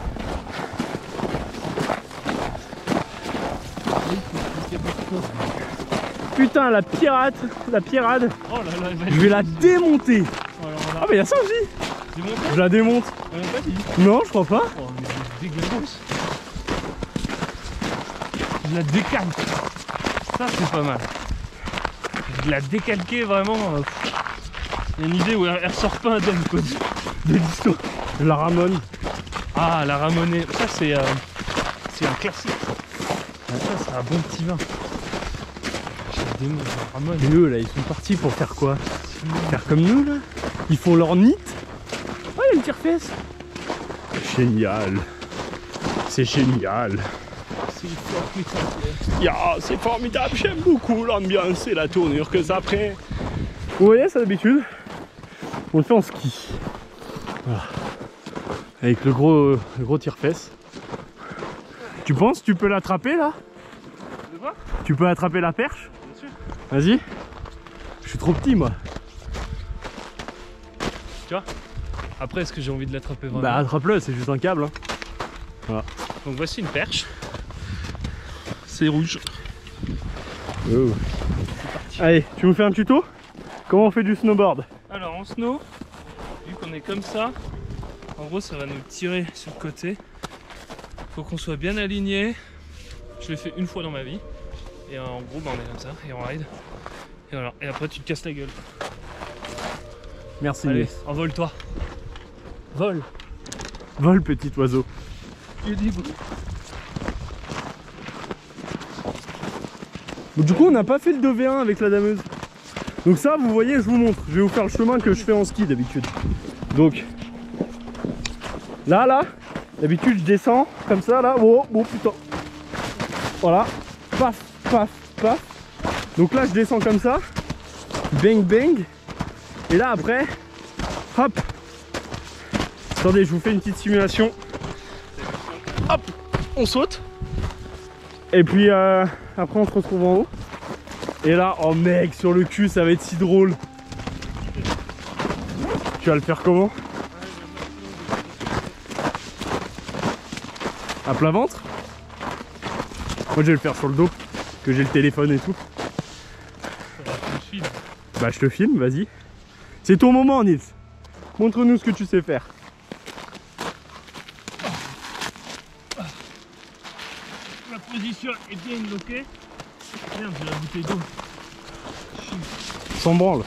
Putain, la pirate, la pirate, Oh là là, il va être- je vais la démonter. Oh, alors là, Ah bah y'a ça aussi. c'est bon. Je la démonte. On l'a pas dit. Non, je crois pas. Oh, mais c'est dégueulasse. Je la décalque. Ça, c'est pas mal. Je la décalquer vraiment. euh, pff. Il y a une idée où elle, elle ressort pas indemne quoi, de de l'histoire. Je la ramone. Ah, la ramonée. Ça, c'est euh, c'est un classique. Ah, ça, c'est un bon petit vin. Je la démonte, je la ramone. Et eux là, ils sont partis pour faire quoi? Faire comme nous là? Ils font leur nid. Oh, il y a une tire-fesse. Génial. C'est génial. C'est formidable. Ya, c'est formidable, j'aime beaucoup l'ambiance et la tournure que ça prend. Vous voyez ça d'habitude? On le fait en ski. Voilà. Avec le gros, le gros tire-fesse. Tu penses que tu peux l'attraper là? De quoi? Tu peux attraper la perche? Bien sûr. Vas-y. Je suis trop petit moi. Tu vois? Après, est-ce que j'ai envie de l'attraper vraiment? Bah attrape-le, c'est juste un câble. Hein. Donc voici une perche. C'est rouge. Oh. Allez, tu veux faire un tuto? Comment on fait du snowboard? Alors en snow, vu qu'on est comme ça, en gros ça va nous tirer sur le côté. Faut qu'on soit bien aligné. Je l'ai fait une fois dans ma vie. Et en gros bah, on est comme ça et on ride. Et voilà. Et après tu te casses la gueule. Merci. Allez, Nils. envole-toi. Vole. Vole petit oiseau. Tu es libre. Donc, du coup on n'a pas fait le deux v un avec la dameuse. Donc ça vous voyez, je vous montre. Je vais vous faire le chemin que je fais en ski d'habitude. Donc là là, d'habitude je descends comme ça là. Oh, oh putain. Voilà. Paf, paf, paf. Donc là je descends comme ça. Bang bang. Et là après, hop. Attendez, je vous fais une petite simulation. Hop, on saute. Et puis euh, après on se retrouve en haut. Et là, oh mec, sur le cul, ça va être si drôle. Tu vas le faire comment? À plat ventre? Moi je vais le faire sur le dos, que j'ai le téléphone et tout. Bah je te filme, vas-y. C'est ton moment Nils. Montre-nous ce que tu sais faire. La position est bien bloquée. Merde, j'ai la bouteille d'eau. Sans branle.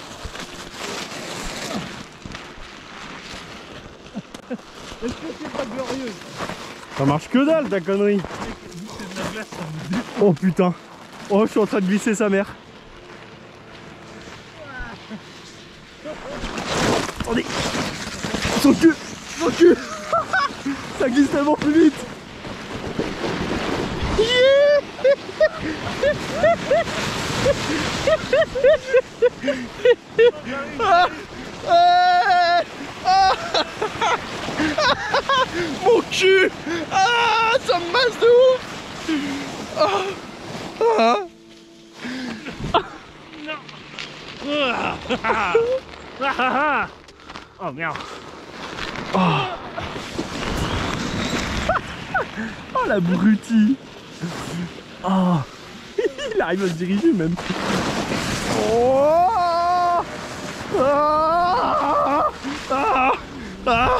Est-ce que c'est pas glorieux? Ça marche que dalle ta connerie. C'est de la glace, ça me défonce. Oh putain. Oh je suis en train de glisser sa mère. Attendez. Son cul. Son cul. Ça glisse tellement plus vite. Ah, ah, ah, mon cul. Ah, ça me masse de ouf. Ah, ah. Ah. Oh merde. Oh. Oh l'abruti. Oh. Il arrive à se diriger même. Oh. Ah. Ah. Ah.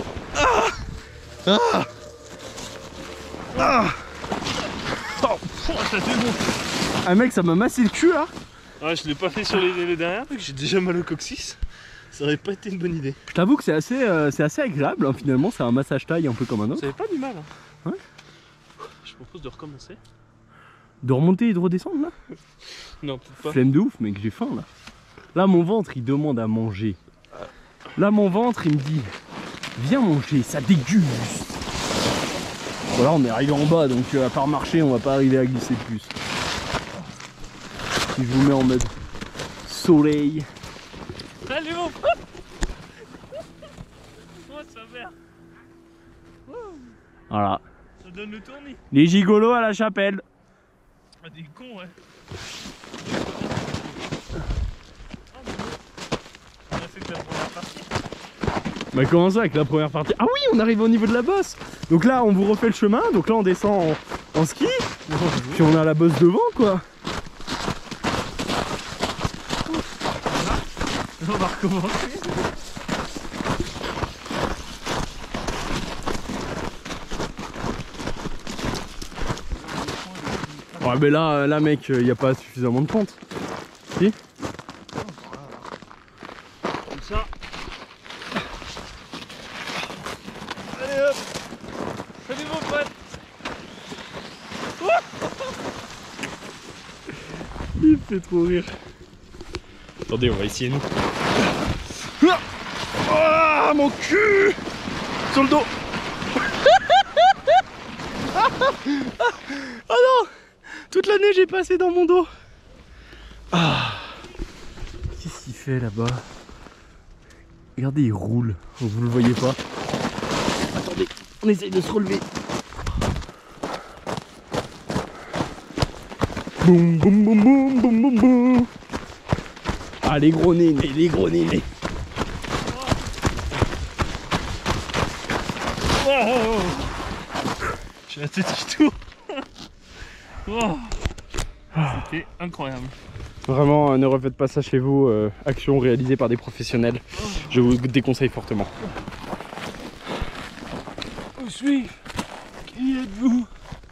Ah. Ah. Oh, ça démonte. Ah mec, ça m'a massé le cul là. Ouais, je l'ai pas fait sur les, les dernières vu que j'ai déjà mal au coccyx. Ça aurait pas été une bonne idée. Je t'avoue que c'est assez, euh, c'est assez agréable hein, finalement, c'est un massage taille un peu comme un autre. Ça avait pas du mal. Hein. Ouais. Je propose de recommencer. De remonter et de redescendre là. Non, peut-être pas. Flemme de ouf mec, j'ai faim là. Là mon ventre il demande à manger. Là mon ventre il me dit viens manger, ça déguste. Voilà, on est arrivé en bas donc euh, à part marcher on va pas arriver à glisser plus. Si je vous mets en mode soleil. Salut mon pote. Oh sa mère. Voilà. Ça donne le tournis. Les gigolos à la chapelle. Ah des cons ouais. On a fait que la première partie. Bah comment ça avec la première partie? Ah oui on arrive au niveau de la bosse. Donc là on vous refait le chemin. Donc là on descend en, en ski. Puis on a la bosse devant quoi. On va recommencer. Ouais mais là, là mec, il n'y a pas suffisamment de pente. Si? Comme ça. Allez hop. Salut mon pote. Il fait trop rire. Attendez, on va essayer nous. Ah mon cul sur le dos. Ah non, toute la neige est passée dans mon dos. Ah. Qu'est-ce qu'il fait là-bas? Regardez, il roule. Vous le voyez pas. Attendez, on essaye de se relever. Boum boum boum boum boum boum boum. Ah les gros nez, les gros nez. Wow. J'ai la tête qui tourne. Wow. C'était incroyable. Vraiment, euh, ne refaites pas ça chez vous. Euh, action réalisée par des professionnels. Je vous déconseille fortement. Où suis-je? Qui êtes-vous?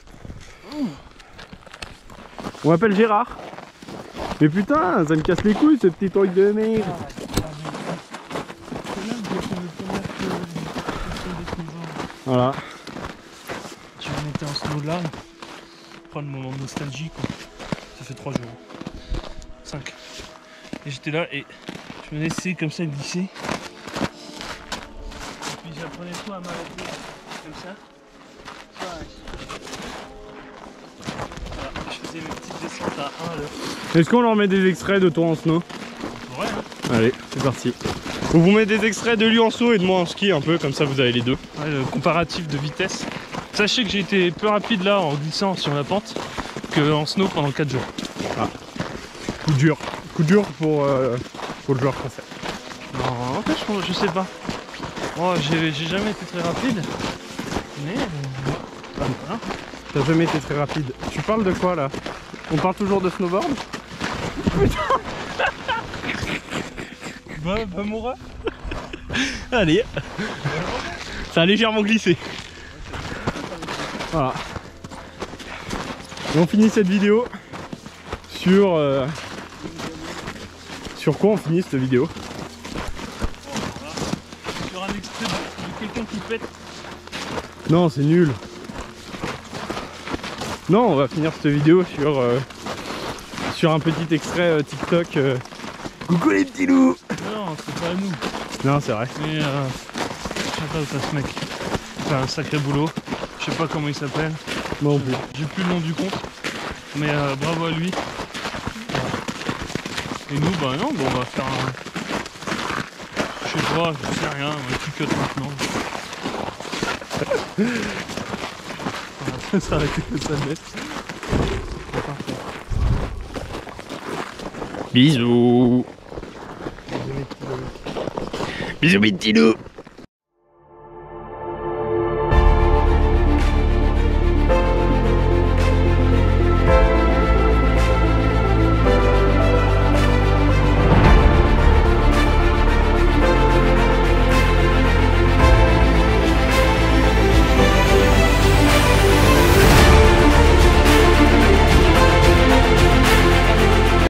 On m'appelle Gérard. Mais putain, ça me casse les couilles ce petit truc de merde. Voilà. Je vais mettre en snow là. Prendre mon moment de nostalgie quoi. Ça fait trois jours. cinq. Et j'étais là et je me laissais comme ça glisser. Et puis j'apprenais tout à m'arrêter comme ça. Voilà, je faisais mes petites descentes à un à l'heure. Est-ce qu'on leur met des extraits de toi en snow? Ouais, hein. Allez, c'est parti. On vous met des extraits de lui en saut et de moi en ski un peu, comme ça vous avez les deux. Ouais, le comparatif de vitesse. Sachez que j'ai été plus rapide là en glissant sur la pente que en snow pendant quatre jours. Ah. Coup dur. Coup dur pour, euh, pour le joueur français. Non, en fait, je, je sais pas. Oh, j'ai j'ai jamais été très rapide. Mais. Euh, bah, voilà. T'as jamais été très rapide. Tu parles de quoi là? On parle toujours de snowboard? Bah, bah, mon ref. Allez. Ça a légèrement glissé. Voilà. Et on finit cette vidéo sur... Euh... Sur quoi on finit cette vidéo? Sur un extrait de, de quelqu'un qui pète. Non, c'est nul. Non, on va finir cette vidéo sur... Euh... Sur un petit extrait euh, TikTok. Euh... Coucou les petits loups! Non, c'est pas à nous. Non, c'est vrai. Mais euh, je sais pas où t'as ce mec. Il fait un sacré boulot. Je sais pas comment il s'appelle. Non plus. J'ai plus le nom du compte. Mais euh, bravo à lui. Et nous, bah non, bon, on va faire un. Je sais pas, je sais rien, un petit cut maintenant. On va s'arrêter de ça net. Bisous. Bisous mes petits loups.